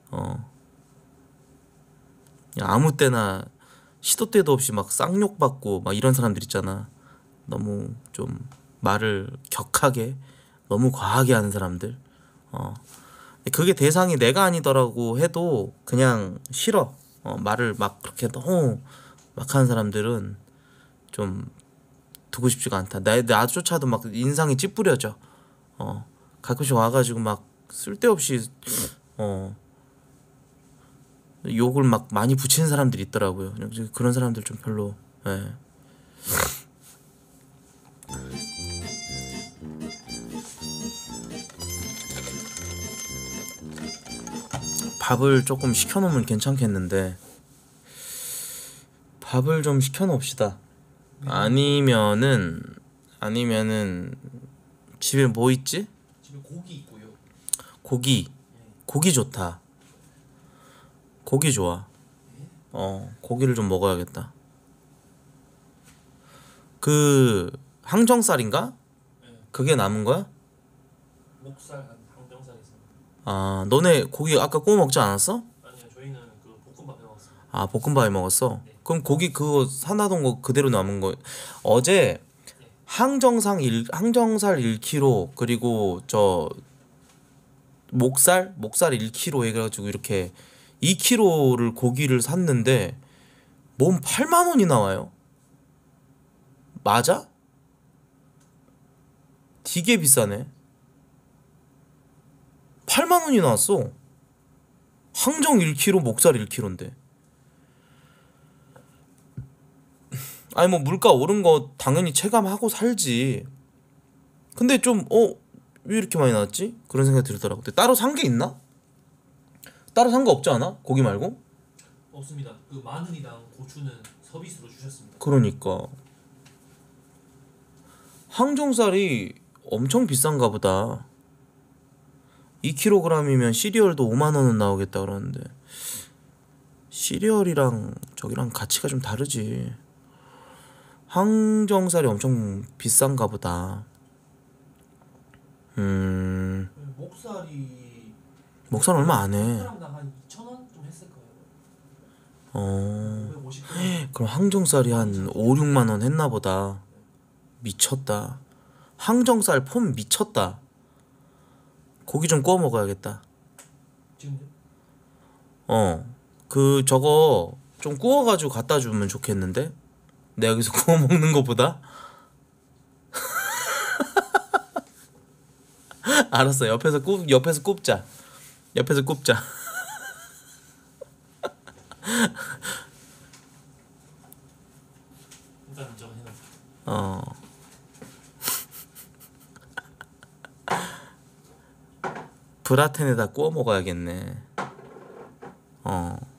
아무 때나 시도 때도 없이 막 쌍욕 받고 막 이런 사람들 있잖아. 너무 좀 말을 격하게, 너무 과하게 하는 사람들. 그게 대상이 내가 아니더라고 해도 그냥 싫어. 말을 막 그렇게 너무 막 하는 사람들은 좀 두고 싶지가 않다. 나조차도 막 인상이 찌푸려져. 가끔씩 와가지고 막 쓸데없이 욕을 막 많이 붙이는 사람들이 있더라고요. 그런 사람들 좀 별로. 예. 밥을 조금 시켜놓으면 괜찮겠는데 밥을 좀 시켜놓읍시다. 아니면은 집에 뭐 있지? 집에 고기 있고요. 고기 좋다. 고기 좋아. 고기를 좀 먹어야겠다. 그 항정살인가? 네. 그게 남은 거야? 목살 한 항정살 있습니다. 아, 너네 고기 아까 구워 먹지 않았어? 아니요, 저희는 그 볶음밥에 먹었습니다. 아, 볶음밥에 먹었어? 네. 그럼 고기 그거 사놔둔 거 그대로 남은 거. 어제 항정살 1kg 그리고 저 목살 1kg 해가지고 이렇게 2kg를 고기를 샀는데 몸 8만 원이 나와요. 맞아? 되게 비싸네. 8만 원이 나왔어. 항정 1kg, 목살 1kg인데. 아니 뭐 물가 오른 거 당연히 체감하고 살지. 근데 좀 왜 이렇게 많이 나왔지? 그런 생각이 들더라고. 근데 따로 산 게 있나? 따로 산 거 없지 않아? 고기 말고? 없습니다. 그 마늘이랑 고추는 서비스로 주셨습니다. 그러니까 항정살이 엄청 비싼가 보다. 2kg이면 시리얼도 5만 원은 나오겠다 그러는데 시리얼이랑 저기랑 가치가 좀 다르지. 항정살이 엄청 비싼가 보다. 목살 얼마 안 해. 사람당 한 2,000원 좀 했을 거예요. 550g. 그럼 항정살이 한 5, 6만 원 했나 보다. 미쳤다. 항정살 폼 미쳤다. 고기 좀 구워 먹어야겠다. 지금요? 그 저거 좀 구워가지고 갖다 주면 좋겠는데? 내가 여기서 구워 먹는 것보다? 알았어. 옆에서 굽자. 옆에서 굽자. 일단 저거 해놨어요. 브라텐에다 구워 먹어야겠네.